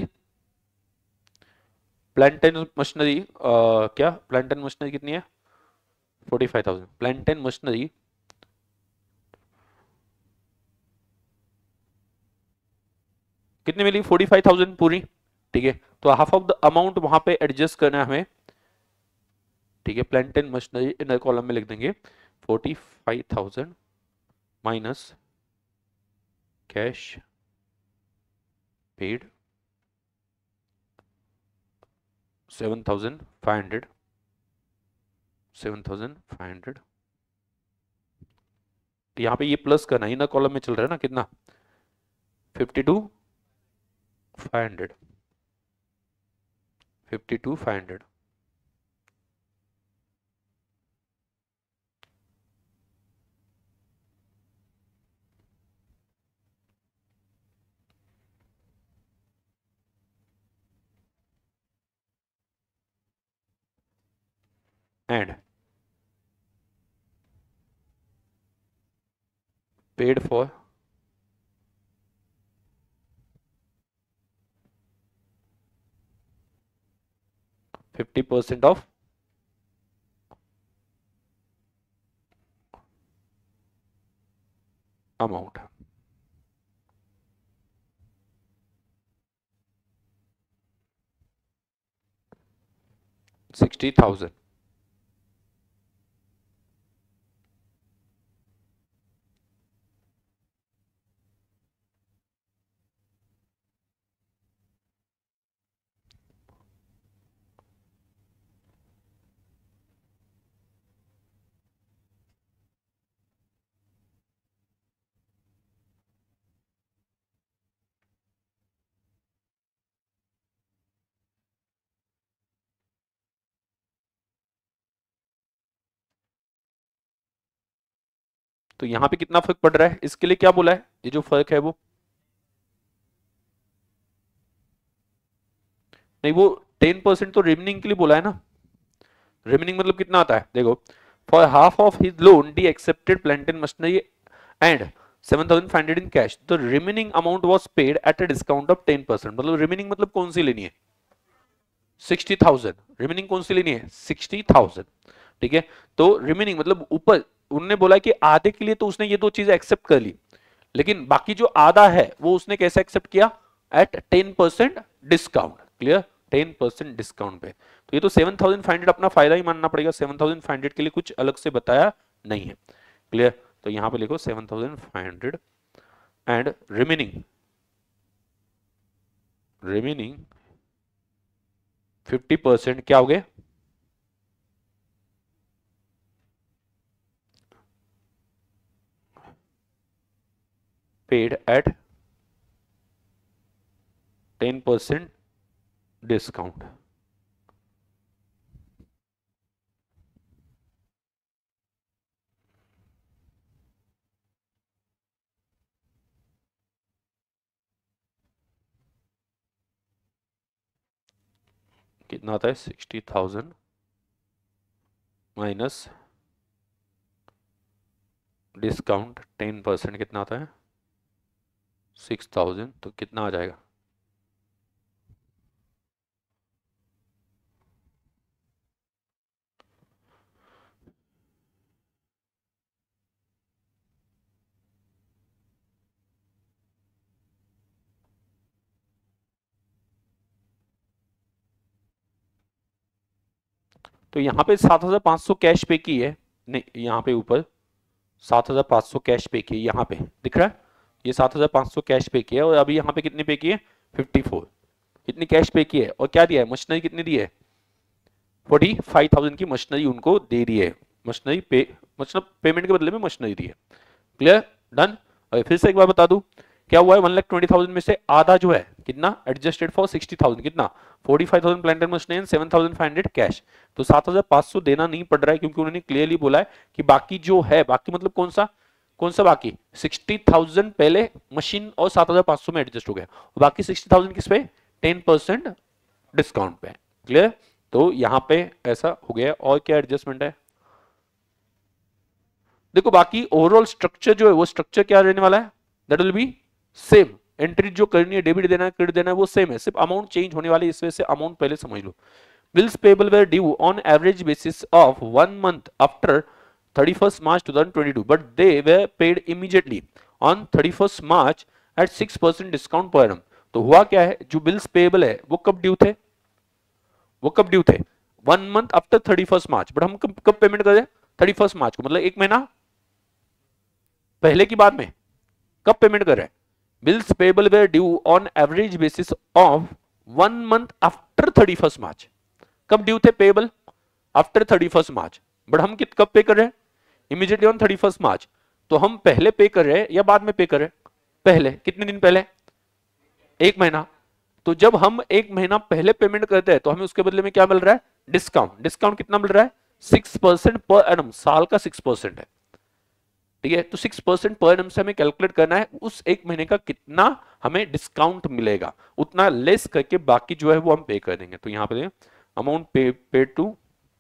plant and machinery क्या, प्लांट एंड मशीनरी कितनी है, forty five thousand. Plant and machinery कितने मिली, फोर्टी फाइव थाउजेंड पूरी। ठीक है, तो हाफ ऑफ द अमाउंट वहां पे एडजस्ट करना है हमें। ठीक है, प्लांट एंड मशीनरी इन कॉलम में लिख देंगे forty five thousand minus cash paid seven thousand five hundred, seven thousand five hundred. यहाँ पे ये प्लस करना, इनर कॉलम में चल रहा है ना, कितना, fifty two five hundred, fifty two five hundred. And paid for fifty percent of amount, sixty thousand. तो यहां पे कितना फर्क पड़ रहा है, इसके लिए क्या बोला है, ये जो फर्क है वो, नहीं वो टेन परसेंट तो रिमेनिंग के लिए बोला है ना। रिमेनिंग मतलब कितना आता है, देखो, for half of his loan D accepted plant and machinery and seven thousand five hundred in cash, the remaining amount was paid at a discount of ten percent. मतलब रिमेनिंग मतलब कौन सी लेनी है, सिक्सटी थाउजेंड। रिमेनिंग कौन सी लेनी है, sixty thousand. ठीक है, तो रिमेनिंग मतलब ऊपर उन्होंने बोला कि आधे के लिए तो उसने ये दो चीजें एक्सेप्ट कर ली, लेकिन बाकी जो आधा है वो उसने कैसे एक्सेप्ट किया, at ten percent discount. Clear, ten percent discount पे। तो ये तो सेवन थाउजेंड फाइव हंड्रेड अपना फायदा ही मानना पड़ेगा, सेवन थाउजेंड फाइव हंड्रेड के लिए कुछ अलग से बताया नहीं है। क्लियर, तो यहां पे लिखो seven thousand five hundred and remaining, remaining fifty percent क्या हो गए, paid at ten percent discount. कितना आता है sixty thousand minus discount ten percent कितना आता है सिक्स थाउजेंड, तो कितना आ जाएगा? तो यहाँ पे सात हजार पाँच सौ कैश पे की है, नहीं यहाँ पे ऊपर सात हजार पाँच सौ कैश पे की है, यहाँ पे दिख रहा है ये सात हजार पाँच सौ कैश पे की है, और अभी यहाँ पे कितनी पे की है फिफ्टी फोर, कितनी कैश पे की है, और क्या दिया है मशीनरी कितनी दी है फोर्टी फाइव थाउजेंड की मशीनरी उनको दे दी है, मशीनरी पे मतलब पेमेंट के बदले में मशीनरी दी है। Clear, done. और फिर से एक बार बता दूं क्या हुआ है, वन लाख ट्वेंटी थाउजेंड में से आधा जो है कितना एडजस्टेड फॉर सिक्सटी थाउजेंड, कितना forty five thousand plant and machinery and seven thousand five hundred cash, तो सात हजार पाँच सौ देना नहीं पड़ रहा है क्योंकि उन्होंने क्लियरली बोला है कि बाकी जो है, बाकी मतलब कौन सा कौन सा बाकी सिक्सटी थाउजेंड पहले मशीन और सात हजार पाँच सौ में एडजस्ट हो गया, और बाकी सिक्सटी थाउजेंड किस पे टेन परसेंट डिस्काउंट पे। क्लियर, तो यहां पे ऐसा हो गया। और क्या एडजस्टमेंट है, देखो बाकी ओवरऑल स्ट्रक्चर जो है वो स्ट्रक्चर क्या रहने वाला है, that will be same, entry जो करनी है डेबिट देना है क्रेडिट देना है वो सेम है, सिर्फ अमाउंट चेंज होने वाली है, इस वजह से अमाउंट पहले समझ लो। Bills payable were due on average basis of one month after thirty first March two thousand twenty two, but they were paid immediately on thirty first March at six percent discount per annum. तो हुआ क्या है, जो bills payable है वो कब due थे, वो कब ड्यू थे one month after thirty first March, but हम कब कब पेमेंट कर रहे हैं थर्टी फर्स्ट मार्च को, मतलब एक महीना पहले की बाद में कब पेमेंट कर रहे हैं, bills payable were due on average basis of one month after thirty first March, कब ड्यू थे payable after thirty first March, but हम कित कब पे कर रहे हैं immediately on thirty first March, तो हम पहले पे कर रहे हैं या बाद में पे कर रहे हैं, पहले, कितने दिन पहले, एक महीना। तो जब हम एक महीना पहले पेमेंट करते हैं तो हमें उसके बदले में क्या मिल रहा है, डिस्काउंट, डिस्काउंट कितना मिल रहा है सिक्स परसेंट पर एनम, साल का सिक्स परसेंट है, ठीक है। तो सिक्स परसेंट पर एनम से हमें कैलकुलेट करना है उस एक महीने का कितना हमें डिस्काउंट मिलेगा, उतना लेस करके बाकी जो है वो हम पे कर देंगे। तो यहां पे अमाउंट पे paid to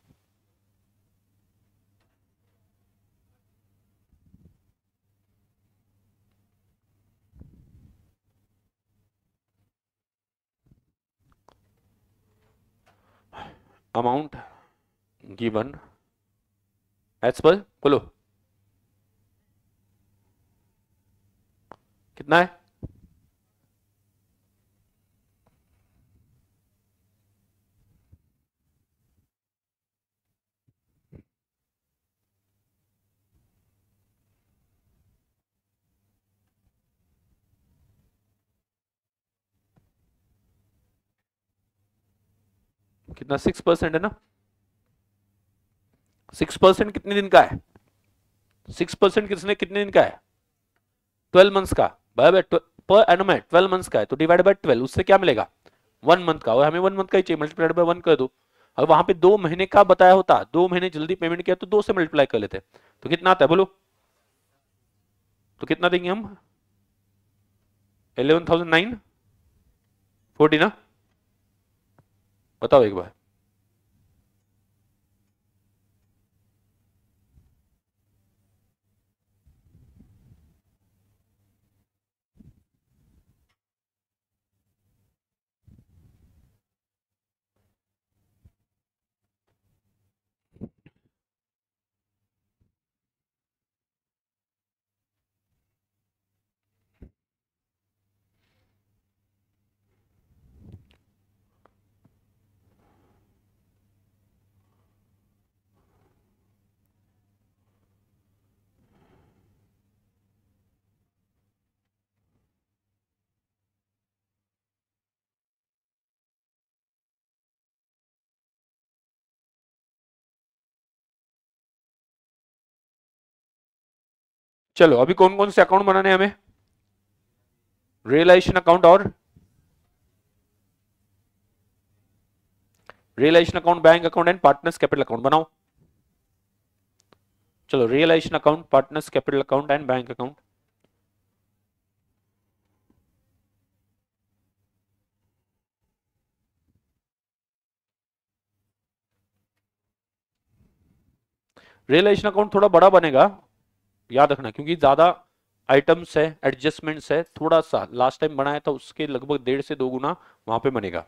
amount given as per, बोलो कितना है, कितना सिक्स परसेंट है ना, सिक्स परसेंट कितने दिन का है, सिक्स परसेंट किसने कितने दिन का है ट्वेल्व मंथ्स का, बराबर पर एनम है ट्वेल्व मंथ्स का है, तो डिवाइड बाय ट्वेल्व उससे क्या मिलेगा वन मंथ का, और हमें वन मंथ का ही चाहिए, मल्टीप्लाइड बाय वन कर दो। अगर वहां पे दो महीने का बताया होता, दो महीने जल्दी पेमेंट किया तो दो से मल्टीप्लाई कर लेते, तो कितना आता है बोलो, तो कितना देंगे हम इलेवन थाउजेंड नाइन फोर्टी ना, बताओ एक बार। चलो अभी कौन कौन से अकाउंट बनाने हैं हमें, रियलाइजेशन अकाउंट और realisation account, bank account and partners capital account बनाओ। चलो realisation account, partners capital account and bank account. Realisation account थोड़ा बड़ा बनेगा, याद रखना, क्योंकि ज्यादा आइटम्स है, एडजस्टमेंट्स है, थोड़ा सा लास्ट टाइम बनाया था उसके लगभग डेढ़ से दो गुना वहां पे बनेगा।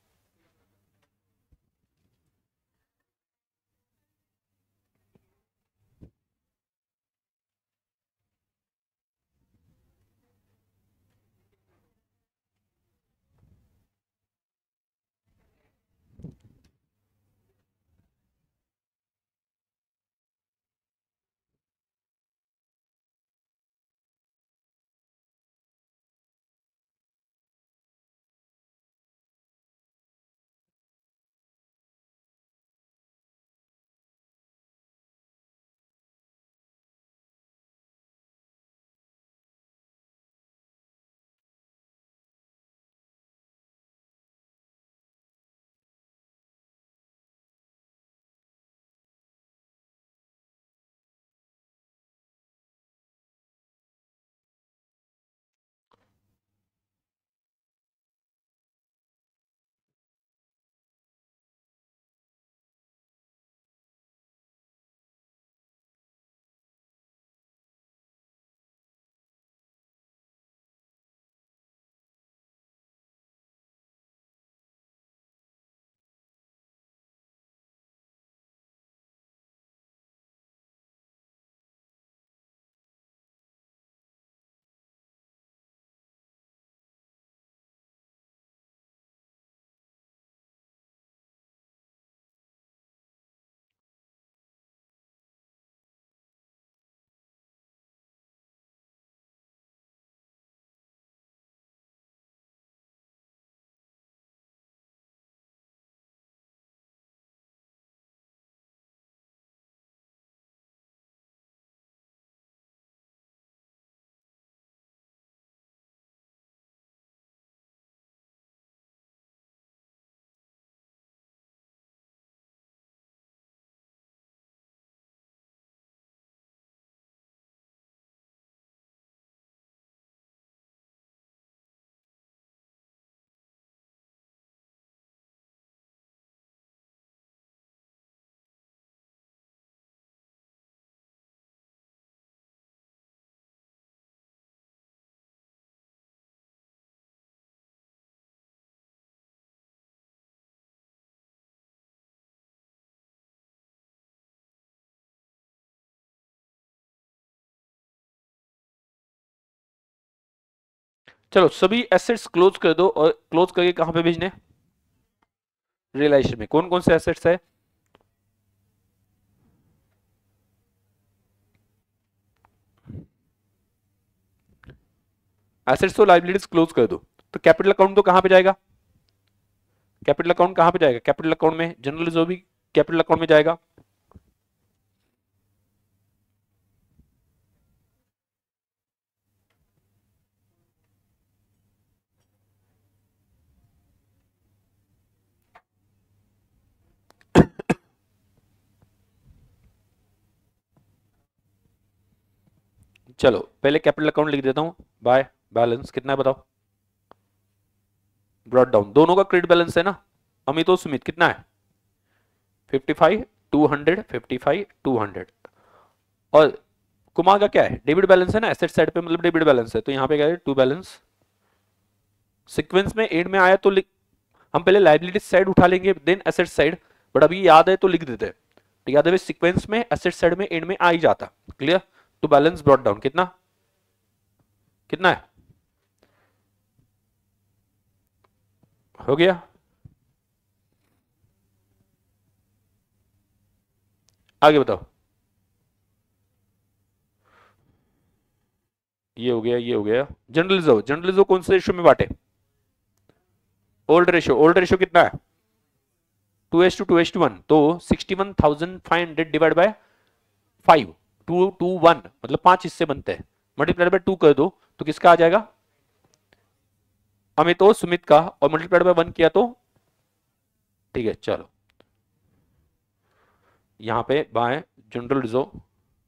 चलो सभी एसेट्स क्लोज कर दो, और क्लोज करके कहां पे भेजने? रियलाइजेशन में। कौन कौन से एसेट्स है? एसेट्स तो लाइबिलिटीज क्लोज कर दो, तो कैपिटल अकाउंट तो कहां पे जाएगा? कैपिटल अकाउंट कहां पे जाएगा? कैपिटल अकाउंट में जनरल रिजर्व भी कैपिटल अकाउंट में जाएगा। चलो पहले कैपिटल अकाउंट लिख देता हूं, बाय बैलेंस कितना है बताओ? ब्रॉट डाउन, दोनों का क्रेडिट बैलेंस है ना, अमित और सुमित कितना है? Fifty five two hundred, fifty five two hundred. और कुमार का क्या है? डेबिट बैलेंस है ना, एसेट साइड पे मतलब डेबिट बैलेंस है, तो यहाँ पे क्या है? To balance. सीक्वेंस में एंड में आया तो लिख, हम पहले लाइबिलिटी साइड उठा लेंगे देन एसेट साइड, बट अभी याद है तो लिख देते हैं। तो याद है सीक्वेंस में एसेट साइड में एंड में आ ही जाता। Clear? To balance brought down कितना कितना है? हो गया? आगे बताओ। ये हो गया, ये हो गया। जनरल रिजर्व, जनरल रिजर्व कौन से रेशियो में बांटे? Old ratio. ओल्ड रेशियो कितना है? Two is to two is two one, तो sixty one thousand five hundred divide by five, two two one मतलब पांच हिस्से बनते हैं, मल्टीप्लाइड बाय टू कर दो तो किसका आ जाएगा? अमित और सुमित का, और मल्टीप्लाइड बाय वन किया तो ठीक है। चलो यहां पे बाय जनरल रिजर्व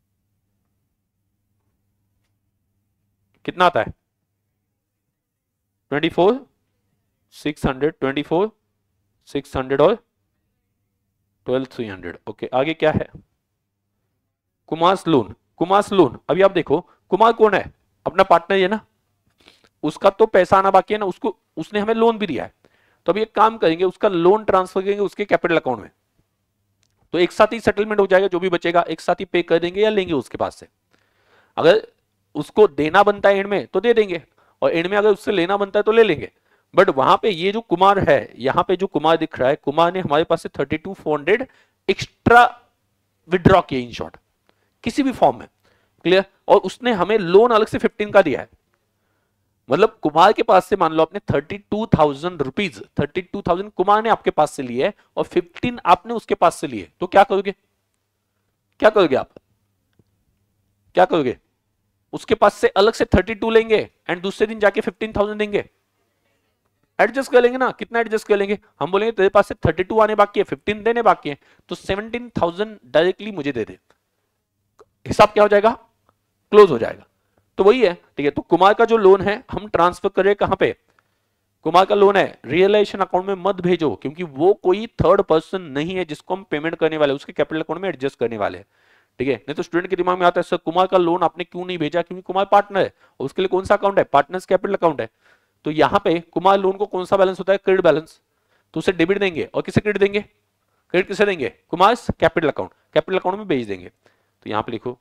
कितना आता है? Twenty four six hundred, twenty four six hundred और ट्वेल्व थ्री हंड्रेड। ओके आगे क्या है? कुमार लोन, कुमार लोन, अभी आप देखो कुमार कौन है, अपना पार्टनर है ना, उसका तो पैसा आना बाकी है ना, उसको उसने हमें लोन भी दिया है, तो अभी एक काम करेंगे, उसका लोन ट्रांसफर करेंगे उसके कैपिटल अकाउंट में, तो एक साथ ही सेटलमेंट हो जाएगा, जो भी बचेगा एक साथ ही पे कर देंगे या लेंगे उसके पास से। अगर उसको देना बनता है एंड में तो दे देंगे, और एंड में अगर उससे लेना बनता है तो ले लेंगे। बट वहां पे ये जो कुमार है, यहां पे जो कुमार दिख रहा है, कुमार ने हमारे पास से thirty two four hundred extra withdraw किया इन शॉर्ट, किसी भी फॉर्म में, क्लियर, और उसने हमें लोन अलग से फिफ्टीन का दिया है। मतलब कुमार के पास से मान लो आपने thirty two thousand rupees, thirty two thousand Kumar ने आपके पास से लिए है और फिफ्टीन आपने उसके पास से लिए, तो क्या करोगे, क्या करोगे आप, क्या करोगे, उसके पास से अलग से थर्टी टू लेंगे एंड दूसरे दिन जाके फिफ्टीन थाउजेंड देंगे, एडजस्ट कर लेंगे ना, कितना एडजस्ट कर लेंगे, हम बोलेंगे तेरे पास से थर्टी टू आने बाकी है, फिफ्टीन देने बाकी है, तो सेवनटीन थाउजेंड डायरेक्टली मुझे दे दे, हिसाब क्या हो जाएगा, क्लोज हो जाएगा। तो वही है, ठीक है, तो कुमार का जो लोन है हम ट्रांसफर करें कहां पे, कुमार का लोन है रियलाइजेशन अकाउंट में मत भेजो, क्योंकि वो कोई थर्ड पर्सन नहीं है जिसको हम पेमेंट करने वाले, उसके कैपिटल अकाउंट में एडजस्ट करने वाले हैं, ठीक है। नहीं तो स्टूडेंट के दिमाग में आता है सर कुमार का लोन आपने क्यों नहीं भेजा, क्योंकि कुमार पार्टनर है और उसके लिए कौन सा अकाउंट है, पार्टनर्स कैपिटल अकाउंट है। तो यहाँ पे कुमार लोन को कौन सा बैलेंस होता है, क्रेडिट बैलेंस, तो उसे डेबिट देंगे, और किसे क्रेडिट देंगे, क्रेडिट किसे देंगे, Kumar capital account, capital account में भेज देंगे। तो यहाँ पे लिखो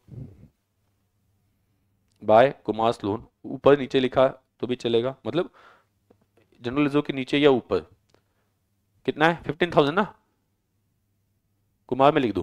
बाय कुमार लोन, ऊपर नीचे लिखा तो भी चलेगा, मतलब जनरल रिजर्व के नीचे या ऊपर, कितना है फिफ्टीन थाउजेंड ना, कुमार में लिख दू।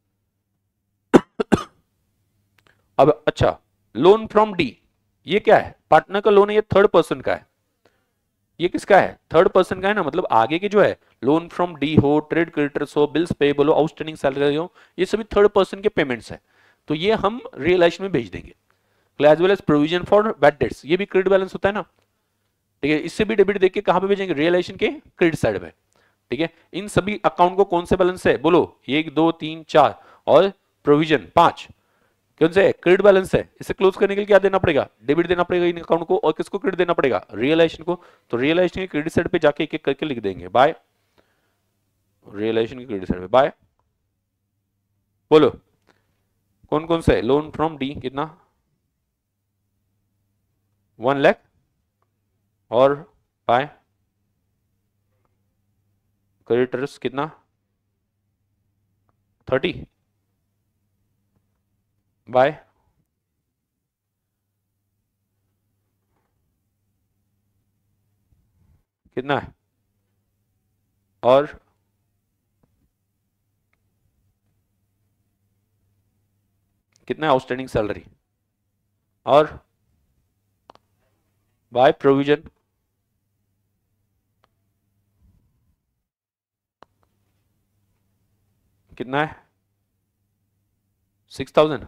अब अच्छा, लोन फ्रॉम डी, ये क्या है, पार्टनर का लोन है, ये थर्ड पर्सन का है, ये किसका है, थर्ड पर्सन का है ना, मतलब आगे के जो है लोन फ्रॉम डी हो, ट्रेड क्रेडिटर्स हो, बिल्स पेएबल हो, आउटस्टैंडिंग सैलरी हो, ये सभी थर्ड पर्सन के पेमेंट्स है, तो ये हम रियलाइजेशन में भेज देंगे। As well as provision for bad debts, ये भी क्रेडिट बैलेंस होता है ना, ठीक है, इससे भी डेबिट देके कहां पे भेजेंगे, रियलाइजेशन के क्रेडिट साइड पे, ठीक है। इन सभी अकाउंट को कौन से बैलेंस है बोलो, एक दो तीन चार और प्रोविजन पांच, कौन से क्रेडिट बैलेंस है, इसे क्लोज करने के लिए क्या देना पड़ेगा, डेबिट देना पड़ेगा इन अकाउंट को, और किसको क्रेडिट देना पड़ेगा, रियलाइजेशन को, तो रियलाइजेशन के क्रेडिट साइड पे जाके एक एक करके लिख देंगे बाय, रियलाइजेशन के क्रेडिट साइड पे बाय, बोलो कौन कौन से, लोन फ्रॉम डी कितना, वन लाख, और बाय क्रेडिटर्स कितना, थर्टी, बाय कितना है, और कितना है आउटस्टैंडिंग सैलरी, और बाय प्रोविजन कितना है, सिक्स थाउजेंड।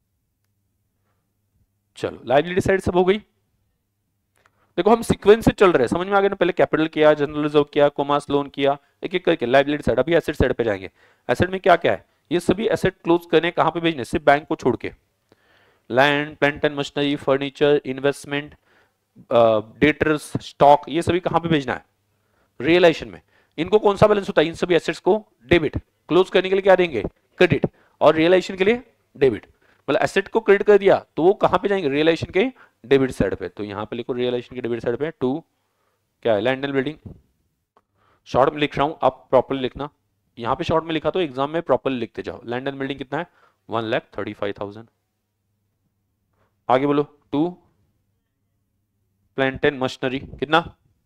चलो लाइबिलिटी साइड सब हो गई, देखो हम सीक्वेंस से चल रहे हैं, समझ में आ गया ना, पहले कैपिटल किया, जनरल रिजर्व किया, कॉमर्स लोन किया, एक एक करके लाइबिलिटी साइड, अभी एसेट साइड पे जाएंगे। एसेट में क्या क्या है, ये सभी एसेट क्लोज करने कहां पे भेजने, सिर्फ बैंक को छोड़ के, land plant and machinery, furniture, investment, debtors, stock, ये सभी कहां पे भेजना है, रियलाइजेशन में। इनको कौन सा बैलेंस होता है, इन सभी एसेट्स को डेबिट, क्लोज करने के लिए क्या देंगे, क्रेडिट, और रियलाइजेशन के लिए डेबिट, मतलब एसेट को क्रेडिट कर दिया तो वो कहां पे जाएंगे, रियलाइजेशन के डेबिट साइड पे। तो यहां पे लिखो रियलाइजेशन के डेबिट साइड पे टू क्या है, लैंड एंड बिल्डिंग, शॉर्ट में लिख रहा हूं, आप प्रॉपर्ली लिखना, यहां पे शॉर्ट में लिखा तो एग्जाम में प्रॉपर्ली लिखते जाओ। लैंड एंड बिल्डिंग कितना है, one lakh thirty five thousand, आगे बोलो, टू प्लांट एंड मशीनरी कितना,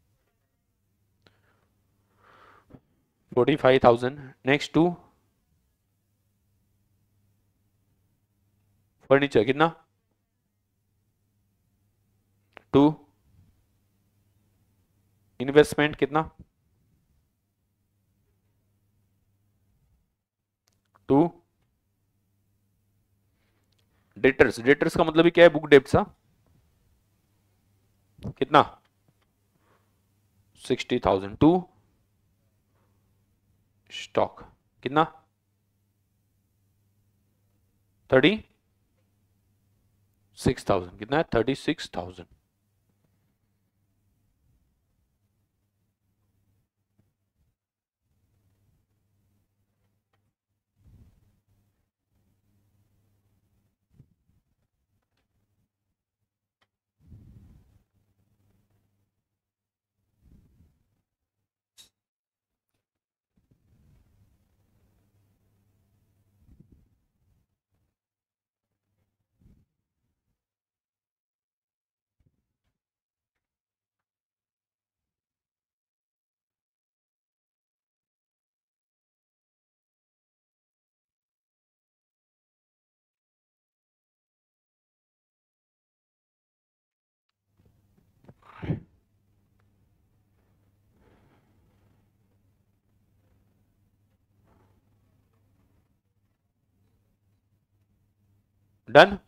forty five thousand, next to furniture कितना, टू इन्वेस्टमेंट कितना, टू डेटर्स, डेटर्स का मतलब ही क्या है, बुक डेब्ट्स, कितना, सिक्सटी थाउजेंड, टू स्टॉक कितना, थर्टी सिक्स थाउजेंड, कितना है, थर्टी सिक्स थाउजेंड। डन।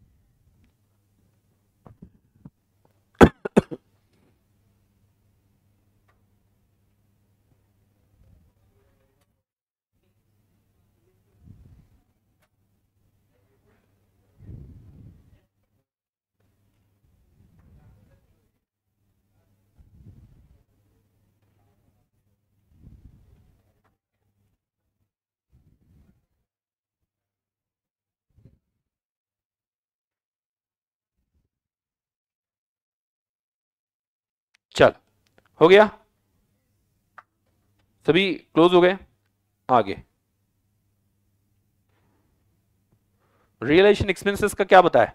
चल हो गया, सभी क्लोज हो गए। आगे रियलाइजेशन एक्सपेंसेस का क्या बताया?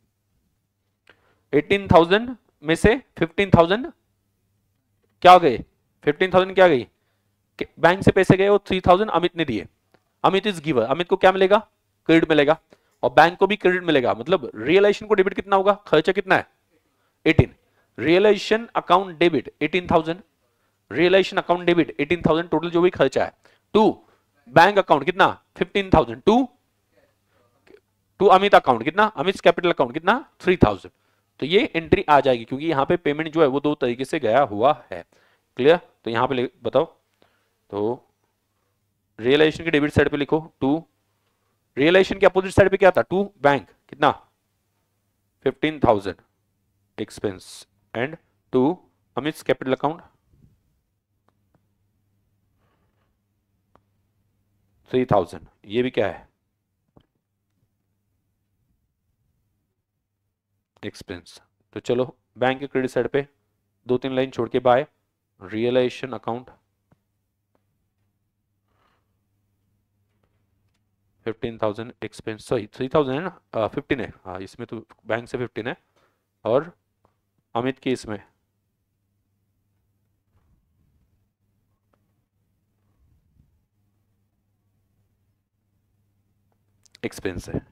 एटीन थाउजेंड में से फिफ्टीन थाउजेंड क्या गए? फिफ्टीन थाउजेंड क्या गई? बैंक से पैसे गए और थ्री थाउजेंड अमित ने दिए। अमित इज गिवर, अमित को क्या मिलेगा? क्रेडिट मिलेगा, और बैंक को भी क्रेडिट मिलेगा। मतलब रियलाइजेशन को डेबिट कितना होगा? खर्चा कितना है? Eighteen. Realisation account debit eighteen thousand, realisation account debit eighteen thousand total जो भी खर्चा है। टू बैंक अकाउंट कितना? Fifteen thousand. To to Amit account कितना? अमित कैपिटल अकाउंट कितना? Three thousand. तो ये एंट्री आ जाएगी क्योंकि यहां पे पेमेंट जो है वो दो तरीके से गया हुआ है। क्लियर? तो यहां पे बताओ, तो रियलाइजेशन के डेबिट साइड पे लिखो टू, रियलाइजेशन के अपोजिट साइड पे क्या था? टू बैंक कितना? Fifteen thousand expense and to Amit capital account three thousand. ये भी क्या है? एक्सपेंस। तो चलो बैंक के क्रेडिट साइड पे दो तीन लाइन छोड़ के by realisation account fifteen thousand expense, sorry three thousand है ना, फिफ्टीन है। हाँ इसमें तो बैंक से फिफ्टीन है और अमित के इसमें एक्सपेंस है।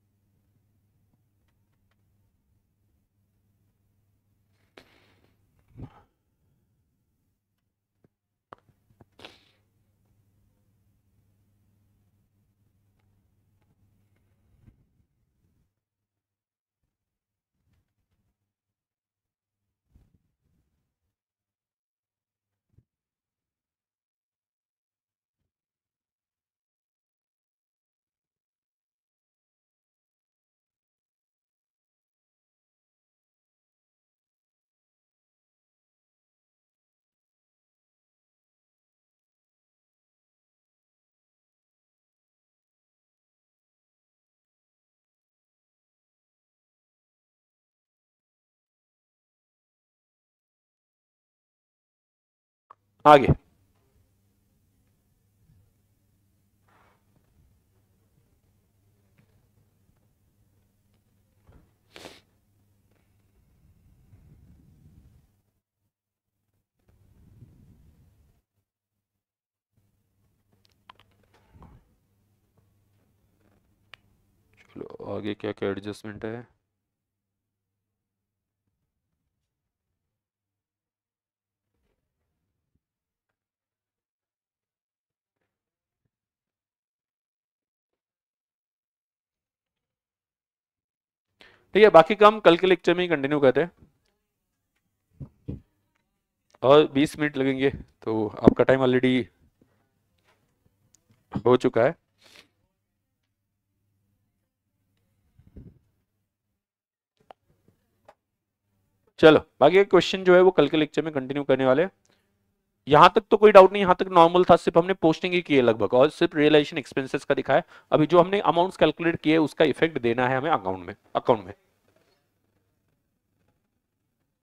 आगे चलो आगे क्या क्या एडजस्टमेंट है? ठीक है, बाकी काम कल के लेक्चर में ही कंटिन्यू करते हैं और बीस मिनट लगेंगे, तो आपका टाइम ऑलरेडी हो चुका है। चलो बाकी क्वेश्चन जो है वो कल के लेक्चर में कंटिन्यू करने वाले हैं। यहां तक तो कोई डाउट नहीं, यहां तक नॉर्मल था, सिर्फ हमने पोस्टिंग ही की है लगभग और सिर्फ रियलाइजेशन एक्सपेंसेस का दिखाया। अभी जो हमने अमाउंट्स कैलकुलेट किए उसका इफेक्ट देना है हमें अकाउंट में अकाउंट में